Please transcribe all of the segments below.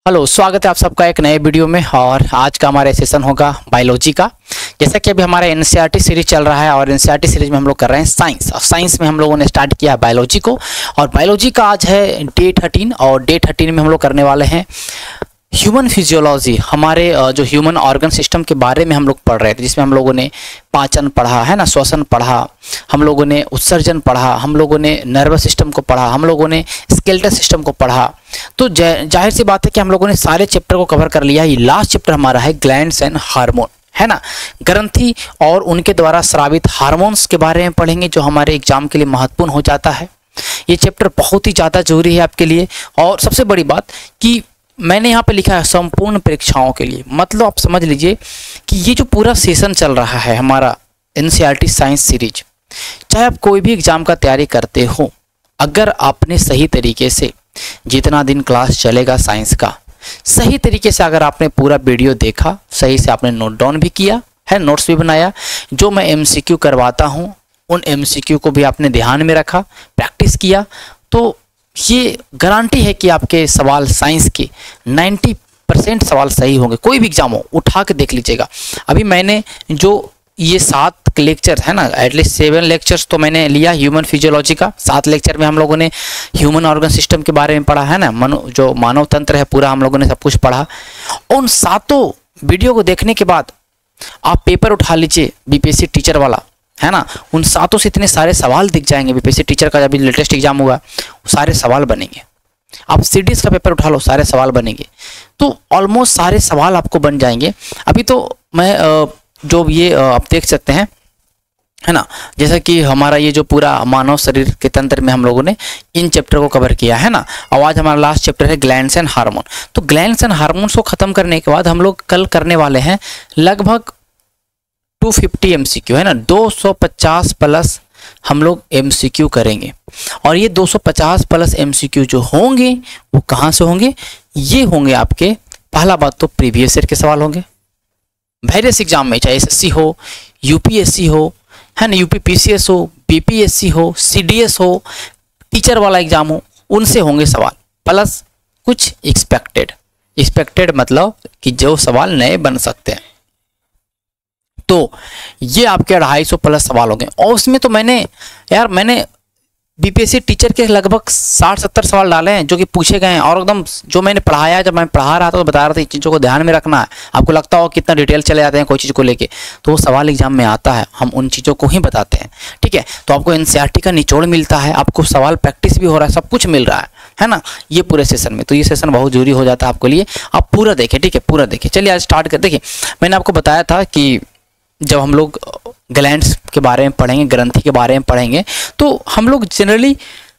Hello, स्वागत है आप सबका एक नए वीडियो में। और आज का हमारा सेशन होगा बायोलॉजी का। जैसा कि अभी हमारा एनसीईआरटी सीरीज चल रहा है और एनसीईआरटी सीरीज में हम लोग कर रहे हैं साइंस, और साइंस में हम लोगों ने स्टार्ट किया बायोलॉजी को। और बायोलॉजी का आज है डे 13 और डे 13 में हम लोग करने वाले हैं ह्यूमन फिजियोलॉजी। हमारे जो ह्यूमन ऑर्गन सिस्टम के बारे में हम लोग पढ़ रहे थे, जिसमें हम लोगों ने पाचन पढ़ा है ना, श्वसन पढ़ा, हम लोगों ने उत्सर्जन पढ़ा, हम लोगों ने नर्वस सिस्टम को पढ़ा, हम लोगों ने स्केलेटल सिस्टम को पढ़ा। तो जाहिर सी बात है कि हम लोगों ने सारे चैप्टर को कवर कर लिया। ये लास्ट चैप्टर हमारा है ग्लैंड्स एंड हार्मोन, है ना। ग्रंथि और उनके द्वारा स्रावित हार्मोन्स के बारे में पढ़ेंगे, जो हमारे एग्जाम के लिए महत्वपूर्ण हो जाता है। ये चैप्टर बहुत ही ज़्यादा जरूरी है आपके लिए। और सबसे बड़ी बात कि मैंने यहाँ पे लिखा है संपूर्ण परीक्षाओं के लिए। मतलब आप समझ लीजिए कि ये जो पूरा सेशन चल रहा है हमारा एनसीईआरटी साइंस सीरीज, चाहे आप कोई भी एग्जाम का तैयारी करते हो, अगर आपने सही तरीके से जितना दिन क्लास चलेगा साइंस का, सही तरीके से अगर आपने पूरा वीडियो देखा, सही से आपने नोट डाउन भी किया है, नोट्स भी बनाया, जो मैं एमसीक्यू करवाता हूँ उन एमसीक्यू को भी आपने ध्यान में रखा, प्रैक्टिस किया, तो ये गारंटी है कि आपके सवाल साइंस के 90% सवाल सही होंगे। कोई भी एग्जाम हो, उठा के देख लीजिएगा। अभी मैंने जो ये 7 लेक्चर है ना, एटलीस्ट 7 लेक्चर्स तो मैंने लिया ह्यूमन फिजियोलॉजी का। 7 लेक्चर में हम लोगों ने ह्यूमन ऑर्गन सिस्टम के बारे में पढ़ा है ना, जो मानव तंत्र है पूरा हम लोगों ने सब कुछ पढ़ा। उन 7 वीडियो को देखने के बाद आप पेपर उठा लीजिए बीपीएससी टीचर वाला, है ना। उन 7 से इतने सारे सवाल दिख जाएंगे। बीपीएससी टीचर का जब लेटेस्ट एग्जाम हुआ, सारे सवाल बनेंगे। आप सीडीएस का पेपर उठा लो, सारे सवाल बनेंगे। तो ऑलमोस्ट सारे सवाल आपको बन जाएंगे। अभी तो मैं जो ये आप देख सकते हैं, है ना, जैसा कि हमारा ये जो पूरा मानव शरीर के तंत्र में हम लोगों ने इन चैप्टर को कवर किया है ना। और आज हमारा लास्ट चैप्टर है ग्लैंड्स एंड हार्मोन। तो ग्लैंड्स एंड हार्मोन्स को खत्म करने के बाद हम लोग कल करने वाले हैं लगभग 250 एमसीक्यू, है ना। 250 प्लस हम लोग एमसीक्यू करेंगे। और ये 250 प्लस एमसीक्यू जो होंगे वो कहाँ से होंगे? ये होंगे आपके, पहला बात तो प्रीवियस ईयर के सवाल होंगे वेरियस एग्जाम में, चाहे एसएससी हो, यूपीएससी हो, है ना, यूपीपीसीएस हो, बीपीएससी हो, सीडीएस हो, टीचर वाला एग्जाम हो, उनसे होंगे सवाल। प्लस कुछ एक्सपेक्टेड मतलब कि जो सवाल नए बन सकते हैं। तो ये आपके 250 प्लस सवाल होंगे। और उसमें तो मैंने बीपीएससी टीचर के लगभग 60-70 सवाल डाले हैं जो कि पूछे गए हैं। और एकदम जो मैंने पढ़ाया, जब मैं पढ़ा रहा था तो बता रहा था इन चीज़ों को ध्यान में रखना है। आपको लगता हो कितना डिटेल चले जाते हैं कोई चीज़ को लेके, तो वो सवाल एग्जाम में आता है, हम उन चीज़ों को ही बताते हैं, ठीक है। तो आपको एनसीईआरटी का निचोड़ मिलता है, आपको सवाल प्रैक्टिस भी हो रहा है, सब कुछ मिल रहा है ना, ये पूरे सेशन में। तो ये सेशन बहुत जरूरी हो जाता है आपके लिए। आप पूरा देखें, ठीक है, पूरा देखें। चलिए आज स्टार्ट कर। देखिए, मैंने आपको बताया था कि जब हम लोग ग्लैंड्स के बारे में पढ़ेंगे, ग्रंथि के बारे में पढ़ेंगे, तो हम लोग जनरली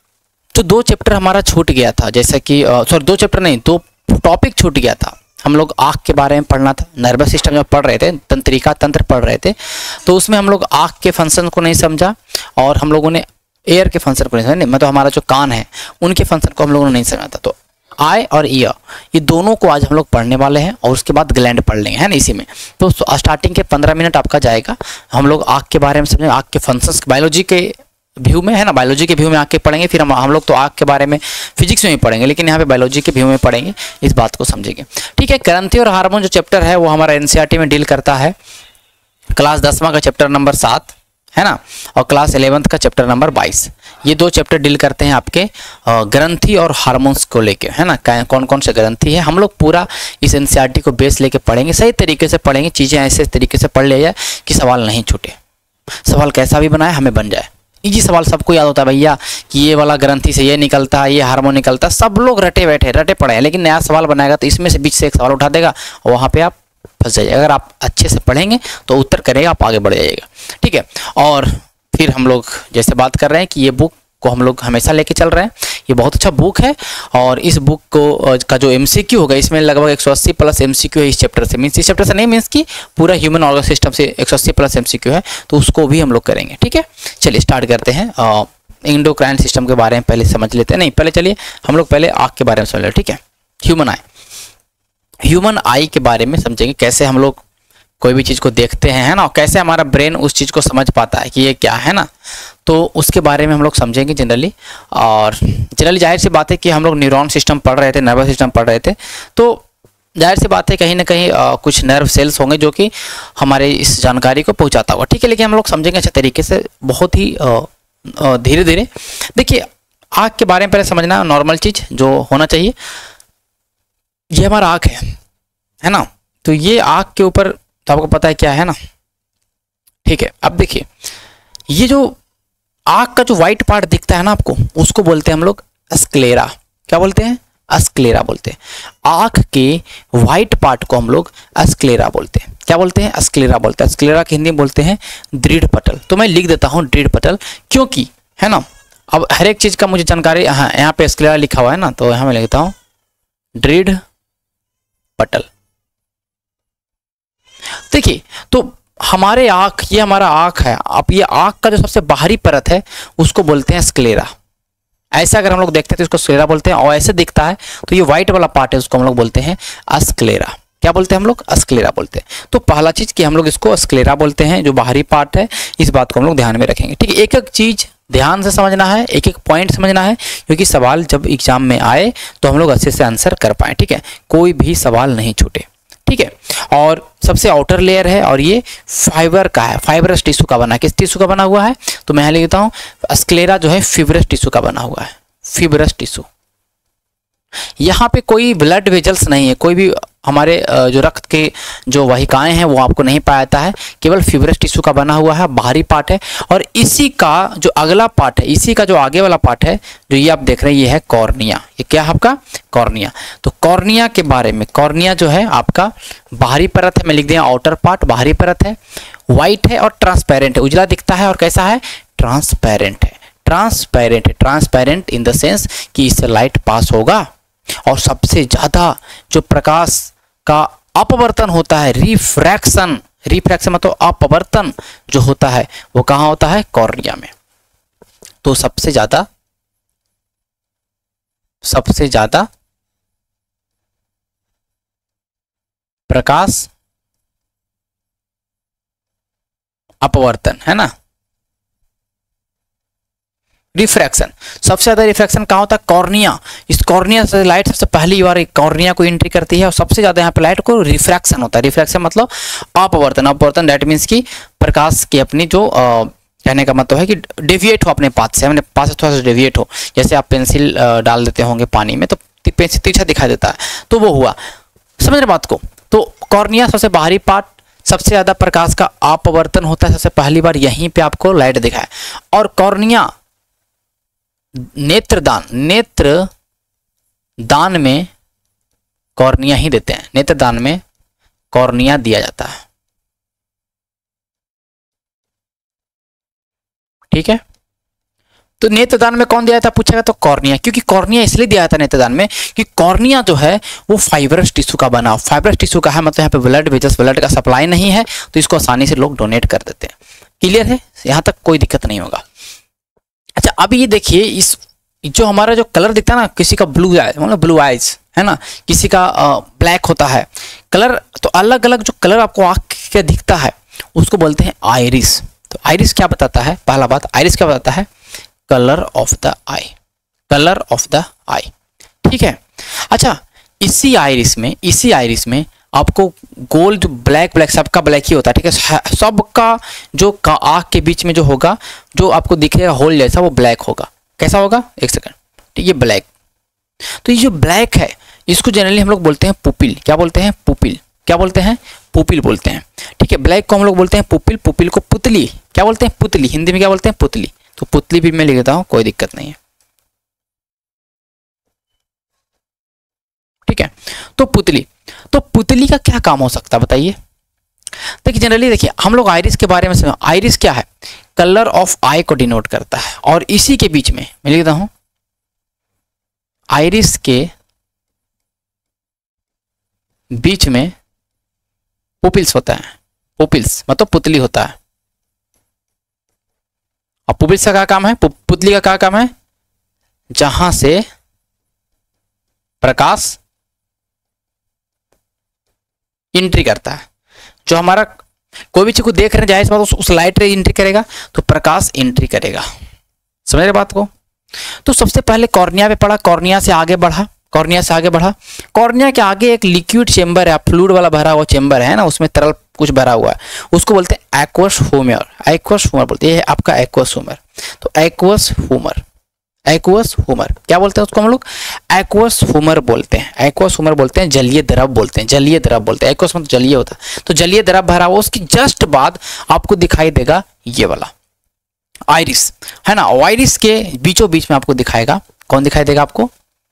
जो 2 चैप्टर हमारा छूट गया था, जैसे कि 2 चैप्टर नहीं, 2 टॉपिक छूट गया था। हम लोग आँख के बारे में पढ़ना था, नर्वस सिस्टम जब पढ़ रहे थे, तंत्रिका तंत्र पढ़ रहे थे, तो उसमें हम लोग आँख के फंक्शन को नहीं समझा और हम लोगों ने एयर के फंक्शन को नहीं समझा, मतलब हमारा जो कान है उनके फंक्शन को हम लोगों ने नहीं समझा था। तो आई और ईयर, ये दोनों को आज हम लोग पढ़ने वाले हैं और उसके बाद ग्लैंड पढ़ लेंगे, है ना, इसी में। तो स्टार्टिंग के 15 मिनट आपका जाएगा, हम लोग आँख के बारे में समझेंगे, आँख के फंक्शंस बायोलॉजी के व्यू में, है ना, बायोलॉजी के व्यू में आँख के पढ़ेंगे। फिर हम लोग तो आँख के बारे में फिजिक्स में ही पढ़ेंगे, लेकिन यहाँ पे बायोलॉजी के व्यू में पढ़ेंगे, इस बात को समझेंगे, ठीक है। ग्रंथि और हार्मोन जो चैप्टर है वो हमारा एनसीईआरटी में डील करता है। क्लास 10वां का चैप्टर नंबर 7, है ना, और क्लास 11th का चैप्टर नंबर 22। ये 2 चैप्टर डील करते हैं आपके ग्रंथि और हार्मोन्स को लेके, है ना। कौन कौन से ग्रंथि है, हम लोग पूरा इस एनसीईआरटी को बेस लेके पढ़ेंगे, सही तरीके से पढ़ेंगे, चीज़ें ऐसे तरीके से पढ़ लिया जाए कि सवाल नहीं छूटे। सवाल कैसा भी बनाए हमें बन जाए। इजी सवाल सबको याद होता है भैया कि ये वाला ग्रंथि से ये निकलता है, ये हार्मोन निकलता है, सब लोग रटे पड़े हैं। लेकिन नया सवाल बनाएगा तो इसमें से बीच से एक सवाल उठा देगा और वहाँ पे आप फंस जाइए। अगर आप अच्छे से पढ़ेंगे तो उत्तर करेगा, आप आगे बढ़ जाइएगा, ठीक है। और फिर हम लोग जैसे बात कर रहे हैं कि ये बुक को हम लोग हमेशा लेके चल रहे हैं, ये बहुत अच्छा बुक है। और इस बुक को का जो एमसीक्यू होगा, इसमें लगभग 180 प्लस एमसीक्यू है इस चैप्टर से। मीन्स इस चैप्टर से नहीं, मीन्स कि पूरा ह्यूमन ऑर्गन सिस्टम से 180 प्लस एमसीक्यू है, तो उसको भी हम लोग करेंगे, ठीक है। चलिए स्टार्ट करते हैं। एंडोक्राइन सिस्टम के बारे में पहले समझ लेते हैं। नहीं, पहले चलिए हम लोग पहले आँख के बारे में समझ लेते हैं, ठीक है। ह्यूमन आई के बारे में समझेंगे, कैसे हम लोग कोई भी चीज़ को देखते हैं, है ना, कैसे हमारा ब्रेन उस चीज़ को समझ पाता है कि ये क्या है ना, तो उसके बारे में हम लोग समझेंगे जनरली। और जनरली जाहिर सी बात है कि हम लोग न्यूरॉन सिस्टम पढ़ रहे थे, नर्वस सिस्टम पढ़ रहे थे, तो जाहिर सी बात है कहीं ना कहीं कुछ नर्व सेल्स होंगे जो कि हमारे इस जानकारी को पहुंचाता होगा, ठीक है। लेकिन हम लोग समझेंगे अच्छे तरीके से, बहुत ही धीरे धीरे। देखिए आँख के बारे में पहले समझना, नॉर्मल चीज़ जो होना चाहिए, ये हमारा आँख है ना, तो ये आँख के ऊपर तो आपको पता है क्या है ना, ठीक है। अब देखिए ये जो आँख का जो व्हाइट पार्ट दिखता है ना आपको, उसको बोलते हैं हम लोग स्क्लेरा। क्या बोलते हैं? स्क्लेरा बोलते हैं। आँख के व्हाइट पार्ट को हम लोग स्क्लेरा बोलते हैं। क्या बोलते हैं? स्क्लेरा बोलते हैं। स्क्लेरा की हिंदी में बोलते हैं दृढ़ पटल। तो मैं लिख देता हूँ दृढ़ पटल, क्योंकि है ना, अब हर एक चीज का मुझे जानकारी, हाँ यहाँ पे स्क्लेरा लिखा हुआ है ना, तो यहाँ मैं लिखता हूँ दृढ़ पटल। देखिए तो हमारे आँख, ये हमारा आँख है, अब ये आँख का जो सबसे बाहरी परत है उसको बोलते हैं स्क्लेरा। ऐसा अगर हम लोग देखते हैं तो इसको स्क्लेरा बोलते हैं, और ऐसे दिखता है तो ये व्हाइट वाला पार्ट है उसको हम लोग बोलते हैं स्क्लेरा। क्या बोलते हैं हम लोग? स्क्लेरा बोलते हैं। तो पहला चीज कि हम लोग इसको स्क्लेरा बोलते हैं, जो बाहरी पार्ट है, इस बात को हम लोग ध्यान में रखेंगे, ठीक है। एक एक चीज ध्यान से समझना है, एक एक पॉइंट समझना है, क्योंकि सवाल जब एग्जाम में आए तो हम लोग अच्छे से आंसर कर पाए, ठीक है, कोई भी सवाल नहीं छूटे, ठीक है। और सबसे आउटर लेयर है और ये फाइबर का है, फाइबरस टिश्यू का बना है। किस टिश्यू का बना हुआ है? तो मैं लिखता हूँ स्क्लेरा जो है फिब्रस टिश्यू का बना हुआ है, फिब्रस टिश्यू। यहाँ पे कोई ब्लड वेजल्स नहीं है, कोई भी हमारे जो रक्त के जो वाहिकाएं हैं वो आपको नहीं पाया जाता है, केवल फिब्रस टिश्यू का बना हुआ है, बाहरी पार्ट है। और इसी का जो अगला पार्ट है, इसी का जो आगे वाला पार्ट है, जो ये आप देख रहे हैं, ये है कॉर्निया। ये क्या है आपका? कॉर्निया। तो कॉर्निया के बारे में, कॉर्निया जो है आपका बाहरी परत है, मैं लिख दिया आउटर पार्ट, बाहरी परत है, व्हाइट है और ट्रांसपेरेंट है, उजला दिखता है। और कैसा है? ट्रांसपेरेंट है। ट्रांसपेरेंट है, ट्रांसपेरेंट इन द सेंस कि इससे लाइट पास होगा। और सबसे ज्यादा जो प्रकाश का अपवर्तन होता है, रिफ्रैक्शन, रिफ्रैक्शन मतलब अपवर्तन जो होता है, वो कहाँ होता है? कॉर्निया में। तो सबसे ज्यादा प्रकाश अपवर्तन है ना, रिफ्रैक्शन, सबसे ज्यादा रिफ्रैक्शन कहाँ होता है? कॉर्निया। इस कॉर्निया से लाइट सबसे पहली बार कॉर्निया को एंट्री करती है, और सबसे ज्यादा यहाँ पे लाइट को रिफ्रैक्शन होता है। रिफ्रैक्शन मतलब अपवर्तन, अपवर्तन दैट मीन्स की प्रकाश की अपनी जो कहने का मतलब है कि डेविएट हो अपने पाथ से, अपने पाथ से थोड़ा सा डेविएट हो। जैसे आप पेंसिल डाल देते होंगे पानी में तो पेंसिल तिरछा दिखाई देता है, तो वो हुआ, समझ रहे बात को। तो कॉर्निया सबसे बाहरी पार्ट, सबसे ज्यादा प्रकाश का अपवर्तन होता है, सबसे पहली बार यहीं पे आपको लाइट दिखाए। और कॉर्निया नेत्रदान, नेत्र दान में कॉर्निया ही देते हैं, नेत्रदान में कॉर्निया दिया जाता है, ठीक है। तो नेत्रदान में कौन दिया था पूछेगा तो कॉर्निया, क्योंकि कॉर्निया इसलिए दिया था नेत्रदान में कि कॉर्निया जो है वो फाइबरस टिश्यू का बना, फाइबरस टिश्यू का है मतलब यहाँ पे ब्लड वेजल्स, ब्लड का सप्लाई नहीं है, तो इसको आसानी से लोग डोनेट कर देते हैं। क्लियर है? यहाँ तक कोई दिक्कत नहीं होगा। अच्छा अब ये देखिए, इस जो हमारा जो कलर दिखता है ना, किसी का ब्लू आइज मतलब ब्लू आइज है ना, किसी का ब्लैक होता है कलर, तो अलग अलग जो कलर आपको आँख के दिखता है उसको बोलते हैं आइरिस। तो आइरिस क्या बताता है? पहला बात, आइरिस क्या बताता है? Colour of the eye, colour of the eye, ठीक है। अच्छा इसी आइरिस में आपको गोल्ड जो ब्लैक सबका ब्लैक ही होता है, ठीक है। सबका जो आँख के बीच में जो होगा, जो आपको दिखेगा होल जैसा, वो ब्लैक होगा। कैसा होगा? एक सेकंड, ठीक है, ब्लैक। तो ये जो ब्लैक है इसको जनरली हम लोग बोलते हैं पुपिल। क्या बोलते हैं? पुपिल। क्या बोलते हैं? पुपिल बोलते हैं, ठीक है। ब्लैक को हम लोग बोलते हैं पुपिल, पुपिल को पुतली। क्या बोलते हैं? पुतली। हिंदी में क्या बोलते हैं? पुतली। तो पुतली भी मैं लिख देता हूं, कोई दिक्कत नहीं है, ठीक है। तो पुतली का क्या काम हो सकता है बताइए? देखिए जनरली देखिए हम लोग आइरिस के बारे में समझ, आइरिस क्या है? कलर ऑफ आई को डिनोट करता है, और इसी के बीच में मैं लिख देता हूं आइरिस के बीच में पुपिल्स होता है। पुपिल्स मतलब पुतली होता है। और पुपिल्स का क्या काम है? पुतली का क्या काम है? जहां से प्रकाश एंट्री करता है, जो हमारा कोई भी चीज को देख रहे हैं, जाहिर सी बात उस लाइट रे एंट्री करेगा, तो प्रकाश एंट्री करेगा। समझ रहे बात को? तो सबसे पहले कॉर्निया पे पड़ा, कॉर्निया से आगे बढ़ा, कॉर्निया से आगे बढ़ा, कॉर्निया के आगे एक लिक्विड चेंबर है, फ्लूइड वाला भरा हुआ चेंबर है ना, उसमें तरल कुछ भरा हुआ है, उसको बोलते हैं एक्वस ह्यूमर। एक्वस ह्यूमर बोलते हैं, ये है आपका एक्वस ह्यूमर। तो एक्वस ह्यूमर, एक्वस ह्यूमर क्या बोलते हैं उसको हम लोग? एक्वस ह्यूमर बोलते हैं। एक्वस ह्यूमर बोलते हैं, जलीय द्रव बोलते हैं, जलीय द्रव बोलते हैं। एक्वस मतलब जलीय होता है, तो जलीय द्रव भरा हुआ, उसकी जस्ट बाद आपको दिखाई देगा ये वाला आइरिस, है ना। आइरिस के बीचों बीच में आपको दिखाएगा, कौन दिखाई देगा आपको?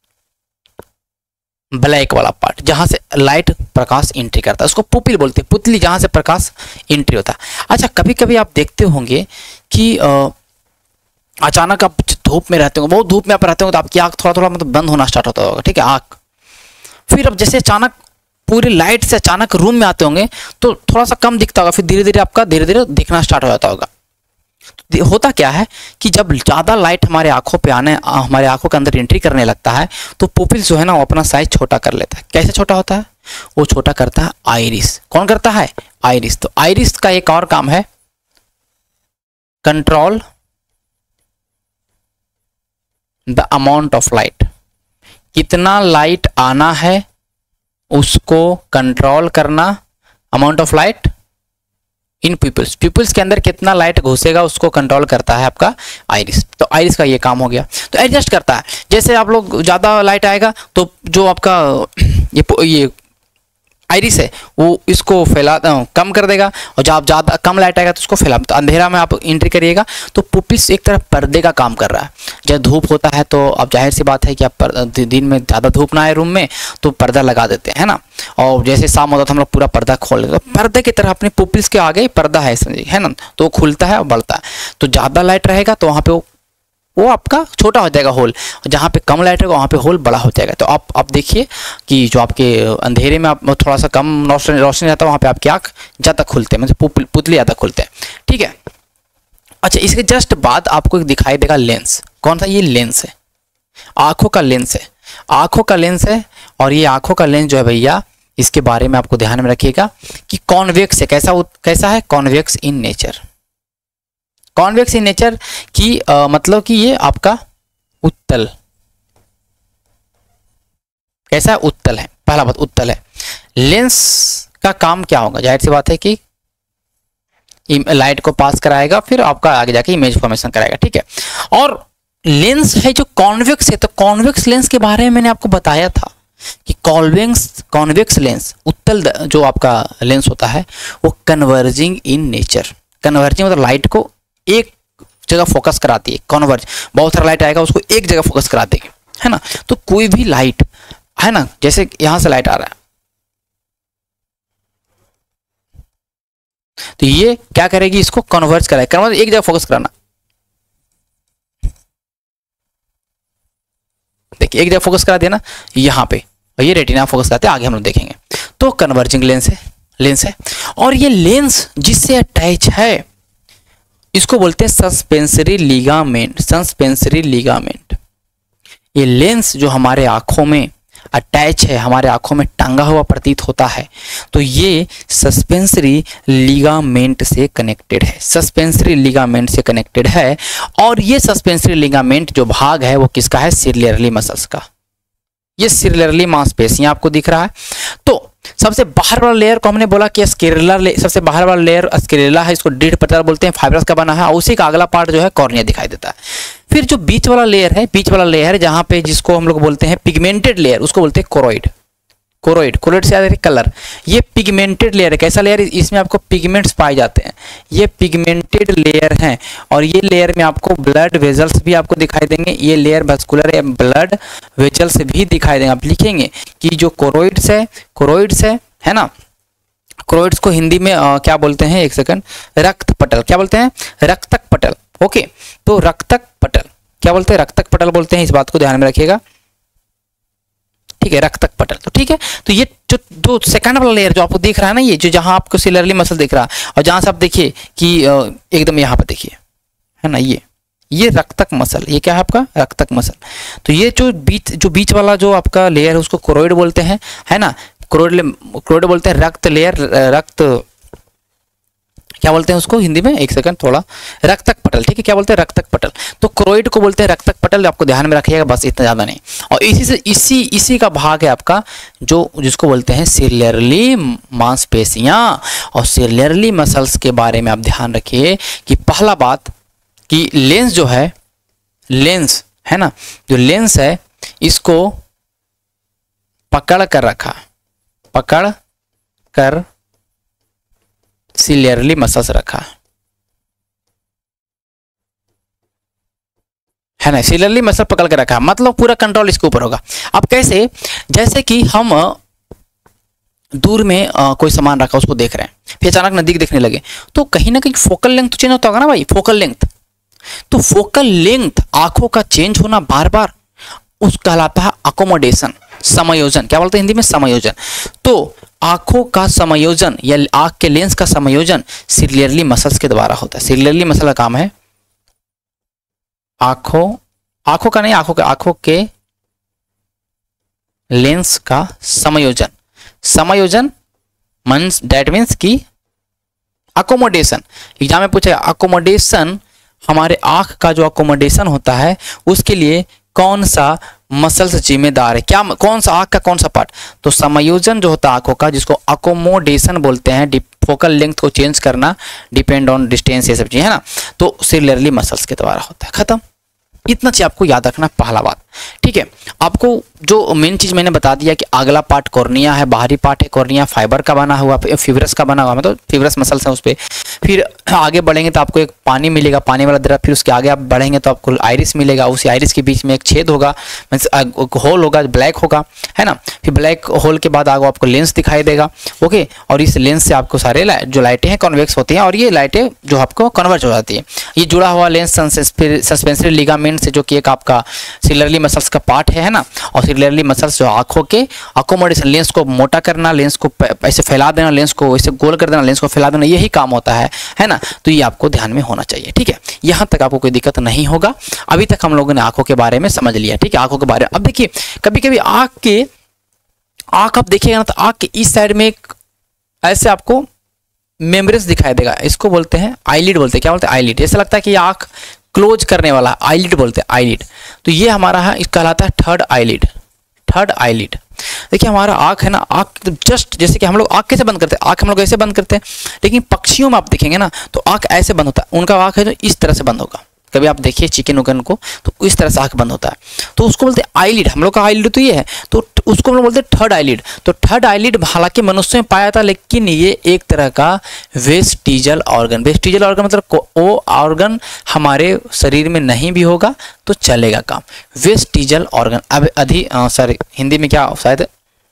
ब्लैक वाला पार्ट, जहां से लाइट प्रकाश एंट्री करता है, उसको पुपिल बोलते हैं, पुतली, जहां से प्रकाश एंट्री होता है। अच्छा, कभी कभी आप देखते होंगे कि अचानक आप धूप में रहते हो, बहुत धूप में आप रहते हो, तो आपकी आंख थोड़ा थोड़ा मतलब बंद होना स्टार्ट होता होगा, ठीक है, आंख। फिर अब जैसे अचानक पूरी लाइट से अचानक रूम में आते होंगे तो थोड़ा सा कम दिखता होगा, फिर धीरे धीरे आपका धीरे धीरे दिखना स्टार्ट हो जाता होगा। तो होता क्या है कि जब ज़्यादा लाइट हमारे आंखों पे आने, हमारे आंखों के अंदर एंट्री करने लगता है, तो पुपिल जो है ना वो अपना साइज छोटा कर लेता है। कैसे छोटा होता है? वो छोटा करता है आइरिस। कौन करता है? आइरिस। तो आइरिस का एक और काम है, control the amount of light. कितना लाइट आना है उसको कंट्रोल करना, amount of light in pupils, pupils के अंदर कितना लाइट घुसेगा उसको कंट्रोल करता है आपका आइरिस। तो आइरिस का ये काम हो गया। तो एडजस्ट करता है, जैसे आप लोग ज़्यादा लाइट आएगा तो जो आपका ये आइरिस है वो इसको फैला कम कर देगा, और जब ज़्यादा कम लाइट आएगा तो उसको फैला। तो अंधेरा में आप एंट्री करिएगा तो पुपिल्स एक तरह पर्दे का काम कर रहा है। जब धूप होता है तो अब जाहिर सी बात है कि आप दिन में ज़्यादा धूप ना आए रूम में तो पर्दा लगा देते हैं, है ना। और जैसे शाम होता है तो हम लोग पूरा पर्दा खोल देते हैं, तो पर्दे की तरह अपने पुपिल्स के आगे पर्दा है, समझिए, है ना। तो वो खुलता है और बढ़ता है। तो ज़्यादा लाइट रहेगा तो वहाँ पे वो आपका छोटा हो जाएगा होल, जहाँ पे कम लाइट रहेगा वहाँ पे होल बड़ा हो जाएगा। तो आप देखिए कि जो आपके अंधेरे में आप थोड़ा सा कम रोशनी रहता है, वहाँ पे आपकी आँख ज़्यादा खुलते हैं, मतलब पुतली ज़्यादा खुलते हैं, ठीक है। अच्छा, इसके जस्ट बाद आपको दिखाई देगा लेंस। कौन सा? ये लेंस है, आँखों का लेंस है, आँखों का लेंस है। और ये आँखों का लेंस जो है भैया, इसके बारे में आपको ध्यान में रखिएगा कि कॉन्वेक्स है। कैसा है? Convex in nature. Convex in nature की मतलब कि ये आपका उत्तल, कैसा है? उत्तल है। पहला बात उत्तल है। लेंस का काम क्या होगा? जाहिर सी बात है कि लाइट को पास कराएगा, फिर आपका आगे जाके इमेज फॉर्मेशन कराएगा, ठीक है। और लेंस है जो कॉन्वेक्स है, तो कॉन्वेक्स लेंस के बारे में मैंने आपको बताया था कि कॉन्वेक्स लेंस, उत्तल जो आपका लेंस होता है वो कन्वर्जिंग इन नेचर। कन्वर्जिंग मतलब लाइट को एक जगह फोकस कराती है। कॉन्वर्ज, बहुत सारा लाइट आएगा उसको एक जगह फोकस करा देगी, है ना। तो कोई भी लाइट है ना, जैसे यहां से लाइट आ रहा है तो ये क्या करेगी? इसको कन्वर्ज कराएगी। कन्वर्ज एक जगह फोकस कराना, देखिए एक जगह फोकस करा देना यहाँ पे, और ये रेटिना फोकस कराते हैं, आगे हम लोग देखेंगे। तो कन्वर्जिंग लेंस है। और ये लेंस जिससे अटैच है इसको बोलते हैं सस्पेंसरी लिगामेंट। सस्पेंसरी लिगामेंट, ये लेंस जो हमारे आंखों में अटैच है, हमारे आंखों में टांगा हुआ प्रतीत होता है, तो ये सस्पेंसरी लिगामेंट से कनेक्टेड है। सस्पेंसरी लिगामेंट से कनेक्टेड है। और ये सस्पेंसरी लिगामेंट जो भाग है वो किसका है? सिलियरली मसल्स का। ये सिलियरली मांसपेशियां आपको दिख रहा है। तो सबसे बाहर वाला लेयर को हमने बोला कि स्क्लेरल, सबसे बाहर वाला लेयर स्क्लेरा है, इसको डीड पटल बोलते हैं, फाइब्रस का बना है, और उसी का अगला पार्ट जो है कॉर्निया दिखाई देता है। फिर जो बीच वाला लेयर है, बीच वाला लेयर जहाँ पे जिसको हम लोग बोलते हैं पिगमेंटेड लेयर, उसको बोलते हैं कोरोइड। कोरोइड से याद है कलर। ये पिगमेंटेड लेयर है। कैसा लेयर? इसमें आपको पिगमेंट्स पाए जाते हैं, ये पिगमेंटेड लेयर हैं। और ये लेयर में आपको ब्लड वेजल्स भी आपको दिखाई देंगे। ये लेयर वैस्कुलर ब्लड वेजल्स भी दिखाई देंगे। आप लिखेंगे कि जो कोरोइड्स है ना, कोरोइड्स को हिंदी में क्या बोलते हैं? एक सेकंड, रक्त पटल। क्या बोलते हैं? रक्तक पटल। ओके, तो रक्तक पटल क्या बोलते हैं? रक्तक पटल बोलते हैं। इस बात को ध्यान में रखिएगा, ठीक है, रक्तक पटल। तो ठीक है, तो ये जो सेकंड वाला लेयर जो आपको दिख रहा है ना, ये जो जहां आपको सिलियरली मसल दिख रहा है, और जहां से आप देखिए कि एकदम यहाँ पर देखिए, है ना, ये रक्तक मसल, ये क्या है आपका? रक्तक मसल। तो ये जो बीच वाला जो आपका लेयर है उसको कोरोइड बोलते हैं, है ना। कोरोइड बोलते हैं रक्त लेयर, रक्त क्या बोलते हैं उसको हिंदी में, एक सेकंड थोड़ा, रक्तक पटल, ठीक है, क्या बोलते हैं, रक्तक पटल। तो क्रोइड को बोलते हैं रक्तक पटल, आपको ध्यान में रखिएगा, बस इतना ज़्यादा नहीं। और इसी का भाग है आपका जो जिसको बोलते हैं सिलियरली मांसपेशियां। और सिलियरली मसल्स के बारे में आप ध्यान रखिए कि पहला बात कि लेंस जो है, लेंस है ना, जो लेंस है इसको पकड़ कर रखा, पकड़ कर सिलियरली मसल्स रखा है ना, सिलियरली मसल पकड़ के रखा, मतलब पूरा कंट्रोल इसके ऊपर होगा। अब कैसे, जैसे कि हम दूर में कोई सामान रखा उसको देख रहे हैं, फिर अचानक नजदीक देखने लगे, तो कहीं ना कहीं फोकल लेंथ तो चेंज होता होगा ना भाई, फोकल लेंथ। तो फोकल लेंथ आंखों का चेंज होना बार बार उस कहलाता है अकोमोडेशन, समायोजन। क्या बोलते हैं हिंदी में, समायोजन। तो आंखों का समायोजन या आंख के लेंस का समायोजन सिलियरली मसल्स के द्वारा होता है। सिलियरली मसल का काम है आंखों का नहीं, आंखों के लेंस का समायोजन। समायोजन मींस दैट मीन्स की अकोमोडेशन। एग्जाम में पूछेगा अकोमोडेशन, हमारे आंख का जो अकोमोडेशन होता है उसके लिए कौन सा मसल्स जिम्मेदार है, क्या कौन सा आंख का कौन सा पार्ट। तो समायोजन जो होता है आंखों का, जिसको अकोमोडेशन बोलते हैं, फोकल लेंथ को चेंज करना, डिपेंड ऑन डिस्टेंस, ये सब चीजें है ना, तो सिलियरली मसल्स के द्वारा होता है। खत्म, इतना चीज आपको याद रखना पहला बात, ठीक है। आपको जो मेन चीज मैंने बता दिया कि अगला पार्ट कॉर्निया है, बाहरी पार्ट है कॉर्निया, फाइबर का बना हुआ, फिब्रस का बना हुआ, मतलब फिब्रस मसल्स है उस पर। फिर आगे बढ़ेंगे तो आपको एक पानी मिलेगा, पानी वाला द्रव। फिर उसके आगे आप बढ़ेंगे तो आपको आइरिस मिलेगा, उसी आइरिस के बीच में एक छेद होगा, मीन्स होल होगा, ब्लैक होगा, है ना। फिर ब्लैक होल के बाद आगे आपको लेंस दिखाई देगा, ओके। और इस लेंस से आपको सारे जो लाइटें हैं कॉन्वेक्स होती हैं, और ये लाइटें जो आपको कन्वर्ज हो जाती है। ये जुड़ा हुआ लेंस सस्पेंसरी लिगामेंट से, जो कि एक आपका सिलियरली मसल्स का पार्ट है ना। और सिलियरली मसल्स जो आंखों के अकोमोडेशन, लेंस को मोटा करना, लेंस को ऐसे फैला देना, लेंस को ऐसे गोल कर देना, लेंस को फैला देना, यही काम होता है ना। तो ये आपको ध्यान में होना चाहिए, ठीक है। यहां तक आपको कोई दिक्कत नहीं होगा। अभी तक हम लोगों ने आंखों के बारे में समझ लिया, ठीक है। आंखों के बारे में अब देखिए, कभी कभी आंख आप देखिएगा ना, तो आंख के इस साइड में एक ऐसे आपको मेम्ब्रेन दिखाई देगा, इसको बोलते हैं आईलिड बोलते हैं। क्या बोलते हैं, आईलिड। ऐसा लगता है कि आंख क्लोज करने वाला, आईलिड बोलते हैं, आईलिड। तो ये हमारा है, इसका कहलाता है थर्ड आईलिड, थर्ड आईलिड। देखिए हमारा आंख है ना, आंख जस्ट जैसे कि हम लोग आंख कैसे बंद करते हैं, आंख हम लोग ऐसे बंद करते हैं, लेकिन पक्षियों में आप देखेंगे ना तो आंख ऐसे बंद होता है, उनका आंख है जो इस तरह से बंद होगा। कभी आप देखिए चिकन उकन को, तो इस तरह से आंख बंद होता है, तो उसको बोलते हैं आईलिड। हम लोग का आईलिड तो ये है, तो उसको हम लोग बोलते हैं थर्ड आईलिड। तो थर्ड आईलिड हालांकि मनुष्य में पाया था, लेकिन ये एक तरह का वेस्टिजल ऑर्गन, वेस्टिजल ऑर्गन मतलब वो ऑर्गन हमारे शरीर में नहीं भी होगा तो चलेगा काम, वेस्टिजल ऑर्गन। अब सॉरी हिंदी में क्या शायद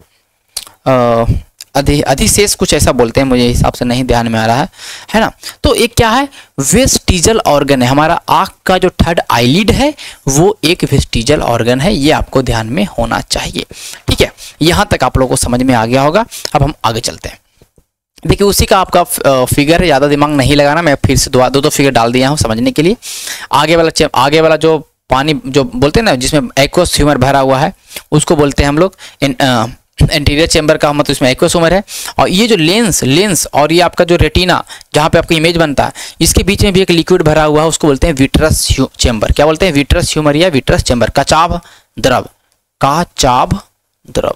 अधिशेष कुछ ऐसा बोलते हैं, मुझे हिसाब से नहीं ध्यान में आ रहा है ना। तो एक क्या है, वेस्टिजल ऑर्गन है हमारा। आंख का जो थर्ड आईलिड है वो एक वेस्टिजल ऑर्गन है, ये आपको ध्यान में होना चाहिए, ठीक है। यहां तक आप लोगों को समझ में आ गया होगा। अब हम आगे चलते हैं। देखिए उसी का आपका फिगर है, ज़्यादा दिमाग नहीं लगाना, मैं फिर से दो फिगर डाल दिया हूँ समझने के लिए। आगे वाला जो पानी जो बोलते हैं ना, जिसमें एक्वस ह्यूमर भरा हुआ है, उसको बोलते हैं हम लोग एंटीरियर चेंबर का, मतलब इसमें एक्वस ह्यूमर है। और ये जो लेंस और ये आपका जो रेटिना जहाँ पे आपका इमेज बनता है, इसके बीच में भी एक लिक्विड भरा हुआ है, उसको बोलते हैं विट्रस चेंबर। क्या बोलते हैं, विट्रस ह्यूमर या विट्रस चेंबर, कचाभ द्रव, कचाभ द्रव,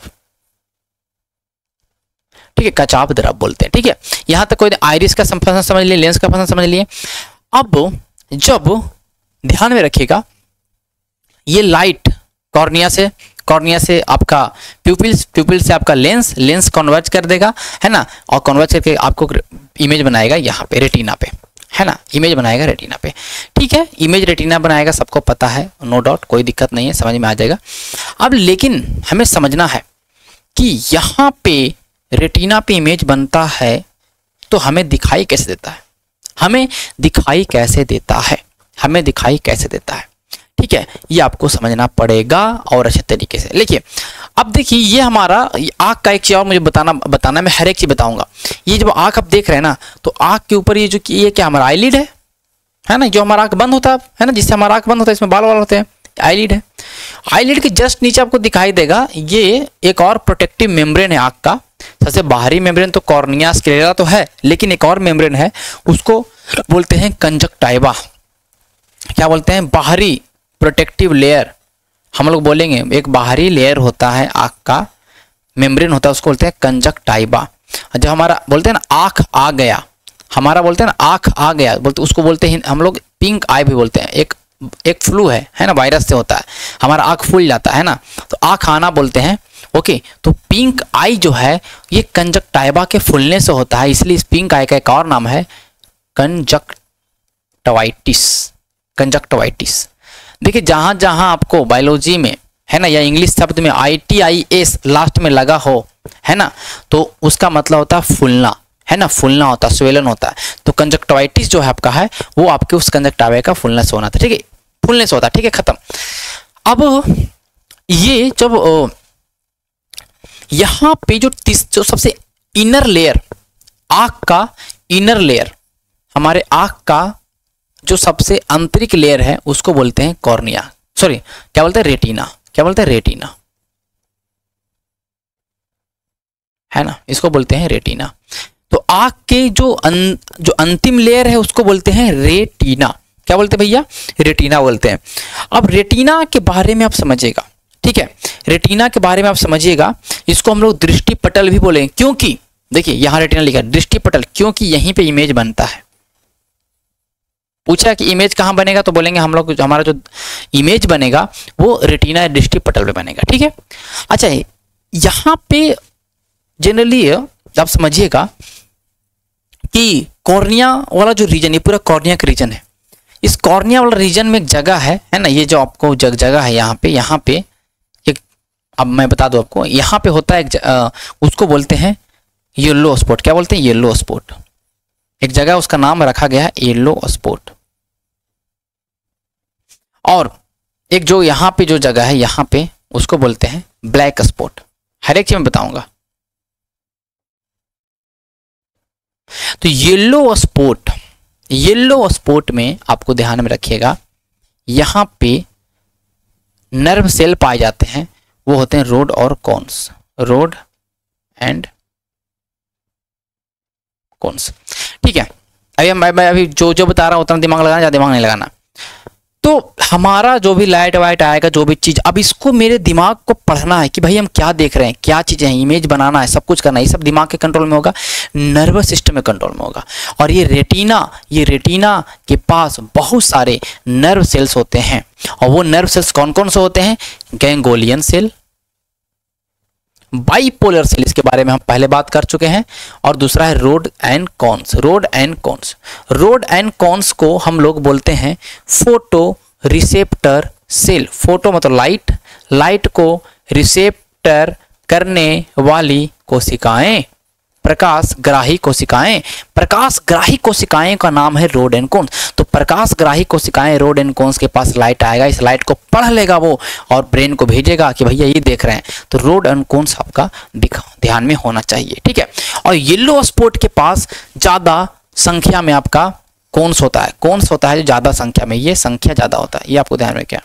ठीक है, कचाभ द्रव बोलते हैं, ठीक है। यहां तक कोई आइरिस का फंक्शन समझ लिए, लेंस का फंक्शन समझ लिए। अब जब ध्यान में रखिएगा, ये लाइट कॉर्निया से आपका प्यूपिल से आपका लेंस कन्वर्ज कर देगा, है ना। और कन्वर्ज करके आपको इमेज बनाएगा यहाँ पे रेटिना पे, है ना, इमेज बनाएगा रेटिना पे, ठीक है। इमेज रेटिना बनाएगा, सबको पता है, नो डाउट, कोई दिक्कत नहीं है, समझ में आ जाएगा। अब लेकिन हमें समझना है कि यहाँ पे रेटिना पे इमेज बनता है तो हमें दिखाई कैसे देता है, हमें दिखाई कैसे देता है, ठीक है। ये आपको समझना पड़ेगा और अच्छे तरीके से। देखिए अब देखिए, ये हमारा आँख का एक चीज और मुझे बताना मैं हर एक चीज बताऊंगा। ये जब आँख आप देख रहे हैं ना, तो आँख के ऊपर ये क्या हमारा आईलिड है ना, जो हमारा आँख बंद होता है ना, जिससे हमारा आँख बंद होता है, इसमें बाल होते हैं, आईलिड है। आईलिड के जस्ट नीचे आपको दिखाई देगा ये एक और प्रोटेक्टिव मेम्ब्रेन है आँख का, सबसे बाहरी मेम्ब्रेन तो कॉर्निया स्क्लेरा तो है, लेकिन एक और मेम्ब्रेन है, उसको बोलते हैं कंजक्टाइवा। क्या बोलते हैं? बाहरी प्रोटेक्टिव लेयर। हम लोग बोलेंगे एक बाहरी लेयर होता है आँख का, मेम्ब्रेन होता है, उसको बोलते हैं कंजक्टाइवा। जब हमारा बोलते हैं ना आँख आ गया, हमारा बोलते हैं ना आँख आ गया, बोलते उसको बोलते हैं हम लोग पिंक आई भी बोलते हैं। एक फ्लू है ना, वायरस से होता है, हमारा आँख फूल जाता है ना, तो आँख आना बोलते हैं। ओके, तो पिंक आई जो है ये कंजक्टाइवा के फूलने से होता है, इसलिए इस पिंक आई का एक और नाम है कंजक्टिवाइटिस। कंजक्टिवाइटिस। देखिए जहां जहां आपको बायोलॉजी में है ना, या इंग्लिश शब्द में ITIS लास्ट में लगा हो, है ना, तो उसका मतलब होता है फूलना, है ना, फूलना होता है, स्वेलन होता है। तो कंजक्टिवाइटिस जो है आपका है वो आपके उस कंजक्टिवा का फूलने से होना था, ठीक है, फूलने से होता है, ठीक है, खत्म। अब ये जब यहाँ पे जो सबसे इनर लेयर, आँख का इनर लेयर, हमारे आँख का जो सबसे आंतरिक लेयर है उसको बोलते हैं कॉर्निया, सॉरी क्या बोलते हैं, रेटिना। क्या बोलते हैं? रेटिना, है ना, इसको बोलते हैं रेटिना। तो आँख के जो अंतिम लेयर है उसको बोलते हैं रेटिना। क्या बोलते हैं भैया? रेटिना बोलते हैं। अब रेटिना के बारे में आप समझिएगा, ठीक है, रेटिना के बारे में आप समझिएगा, इसको हम लोग दृष्टि पटल भी बोलेंगे, क्योंकि देखिए यहाँ रेटिना लिखा है दृष्टि पटल, क्योंकि यहीं पे इमेज बनता है। पूछा कि इमेज कहाँ बनेगा, तो बोलेंगे हम लोग हमारा जो इमेज बनेगा वो रेटिना दृष्टि पटल पे बनेगा, ठीक है। अच्छा, यहाँ पे जनरली आप समझिएगा कि कॉर्निया वाला जो रीजन, ये पूरा कॉर्निया का रीजन है। इस कॉर्निया वाला रीजन में एक जगह है ना, ये जो आपको जगह है यहाँ पे एक, अब मैं बता दूं आपको, यहाँ पे होता है उसको बोलते हैं येलो स्पॉट। क्या बोलते हैं? Yellow spot. एक जगह उसका नाम रखा गया है येलो स्पॉट। और एक जो यहाँ पे जो जगह है यहाँ पे उसको बोलते हैं ब्लैक स्पॉट। हर एक चीज मैं बताऊंगा। तो येलो स्पॉट में आपको ध्यान में रखिएगा, यहाँ पे नर्व सेल पाए जाते हैं, वो होते हैं रोड और कॉन्स। रोड एंड कॉन्स, ठीक है। अभी मैं अभी जो बता रहा हूँ उतना दिमाग लगाना, ज़्यादा दिमाग नहीं लगाना। तो हमारा जो भी लाइट वाइट आएगा, जो भी चीज़, अब इसको मेरे दिमाग को पढ़ना है कि भाई हम क्या देख रहे हैं, क्या चीज़ें हैं, इमेज बनाना है, सब कुछ करना है, ये सब दिमाग के कंट्रोल में होगा, नर्वस सिस्टम में कंट्रोल में होगा। और ये रेटिना के पास बहुत सारे नर्व सेल्स होते हैं, और वो नर्व सेल्स कौन कौन से होते हैं? गैंगोलियन सेल, बाइपोलर सेल, इसके बारे में हम पहले बात कर चुके हैं, और दूसरा है rod and cones. Rod and cones को हम लोग बोलते हैं फोटो रिसेप्टर सेल। फोटो मतलब लाइट को रिसेप्टर करने वाली कोशिकाएं, प्रकाशग्राही कोशिकाएं का नाम है रोड एंड कोन्स। तो प्रकाशग्राही कोशिकाएं, रोड एंड कोन्स के पास लाइट आएगा, इस लाइट को पढ़ लेगा वो और ब्रेन को भेजेगा कि भैया ये देख रहे हैं। तो रोड एंड कोन्स आपका ध्यान में होना चाहिए, ठीक है। और येलो स्पॉट के पास ज्यादा संख्या में आपका कोन्स होता है, जो ज्यादा संख्या में, ये संख्या ज्यादा होता है, ये आपको ध्यान में क्या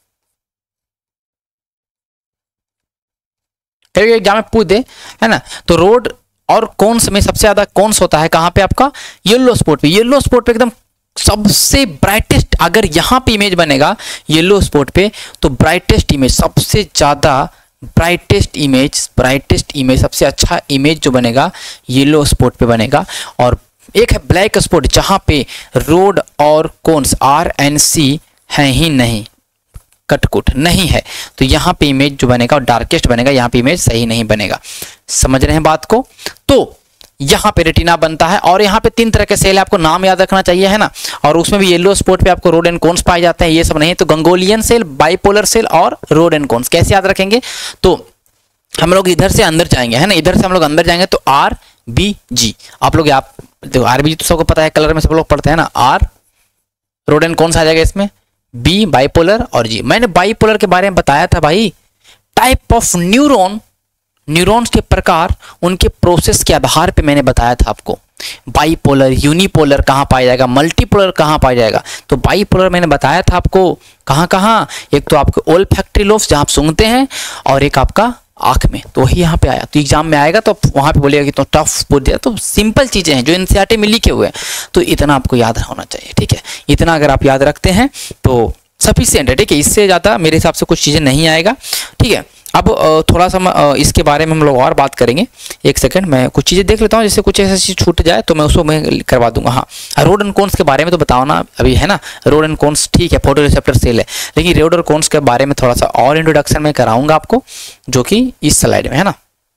एग्जाम में पूछ दे, है ना। तो रोड और कॉन्स में सबसे ज्यादा कॉन्स होता है कहाँ पे? आपका येलो स्पॉट पे। येलो स्पॉट पे एकदम सबसे ब्राइटेस्ट, अगर यहाँ पे इमेज बनेगा येलो स्पॉट पे, तो ब्राइटेस्ट इमेज, सबसे ज्यादा ब्राइटेस्ट इमेज, सबसे अच्छा इमेज जो बनेगा येलो स्पॉट पे बनेगा। और एक है ब्लैक स्पॉट, जहाँ पे रोड और कॉन्स RNC है ही नहीं, कटकुट नहीं है, तो यहाँ पे इमेज जो बनेगा और डार्केस्ट बनेगा, यहाँ पे इमेज सही नहीं बनेगा। समझ रहे हैं बात को? तो यहाँ पे रेटिना बनता है, और यहाँ पे 3 तरह के सेल आपको नाम याद रखना चाहिए, है ना। और उसमें भी येलो स्पॉट पे आपको रोड एंड कोन्स पाए जाते हैं, ये सब नहीं। तो गंगोलियन सेल, बाइपोलर सेल और रोड एंड कोन्स कैसे याद रखेंगे? तो हम लोग इधर से अंदर जाएंगे, है ना, इधर से हम लोग अंदर जाएंगे तो RBG। आप लोग देखो RBG तो सबको पता है, कलर में सब लोग पढ़ते हैं ना। R रोड एंड कोन्स आ जाएगा इसमें, B बाइपोलर और G। मैंने बाइपोलर के बारे में बताया था भाई, टाइप ऑफ न्यूरॉन्स के प्रकार, उनके प्रोसेस के आधार पे मैंने बताया था आपको। बाइपोलर, यूनिपोलर कहाँ पाया जाएगा, मल्टीपोलर कहाँ पाया जाएगा। तो बाइपोलर मैंने बताया था आपको कहाँ, एक तो आपको ओल्फैक्टरी लोब्स जहाँ आप सूंघते हैं, और एक आपका आंख में, तो वही यहाँ पे आया। तो एग्जाम में आएगा तो वहाँ पे बोलेगा कि तो टफ पूछ दिया। तो सिंपल चीज़ें हैं जो एनसीईआरटी में लिखे हुए हैं, तो इतना आपको याद होना चाहिए, ठीक है। इतना अगर आप याद रखते हैं तो सफिशिएंट है, ठीक है। इससे ज़्यादा मेरे हिसाब से कुछ चीज़ें नहीं आएगा, ठीक है। अब थोड़ा सा इसके बारे में हम लोग और बात करेंगे। एक सेकंड, मैं कुछ चीज़ें देख लेता हूँ, जैसे कुछ ऐसी चीज़ छूट जाए तो मैं उसको मैं करवा दूंगा। हाँ, रोड एंड कोन्स के बारे में तो बताओ ना अभी, है ना। रोड एंड कोन्स ठीक है, फोटो रिसेप्टर सेल है, लेकिन रोड और कोन्स के बारे में थोड़ा सा और इंट्रोडक्शन में कराऊंगा आपको, जो कि इस स्लाइड में है ना।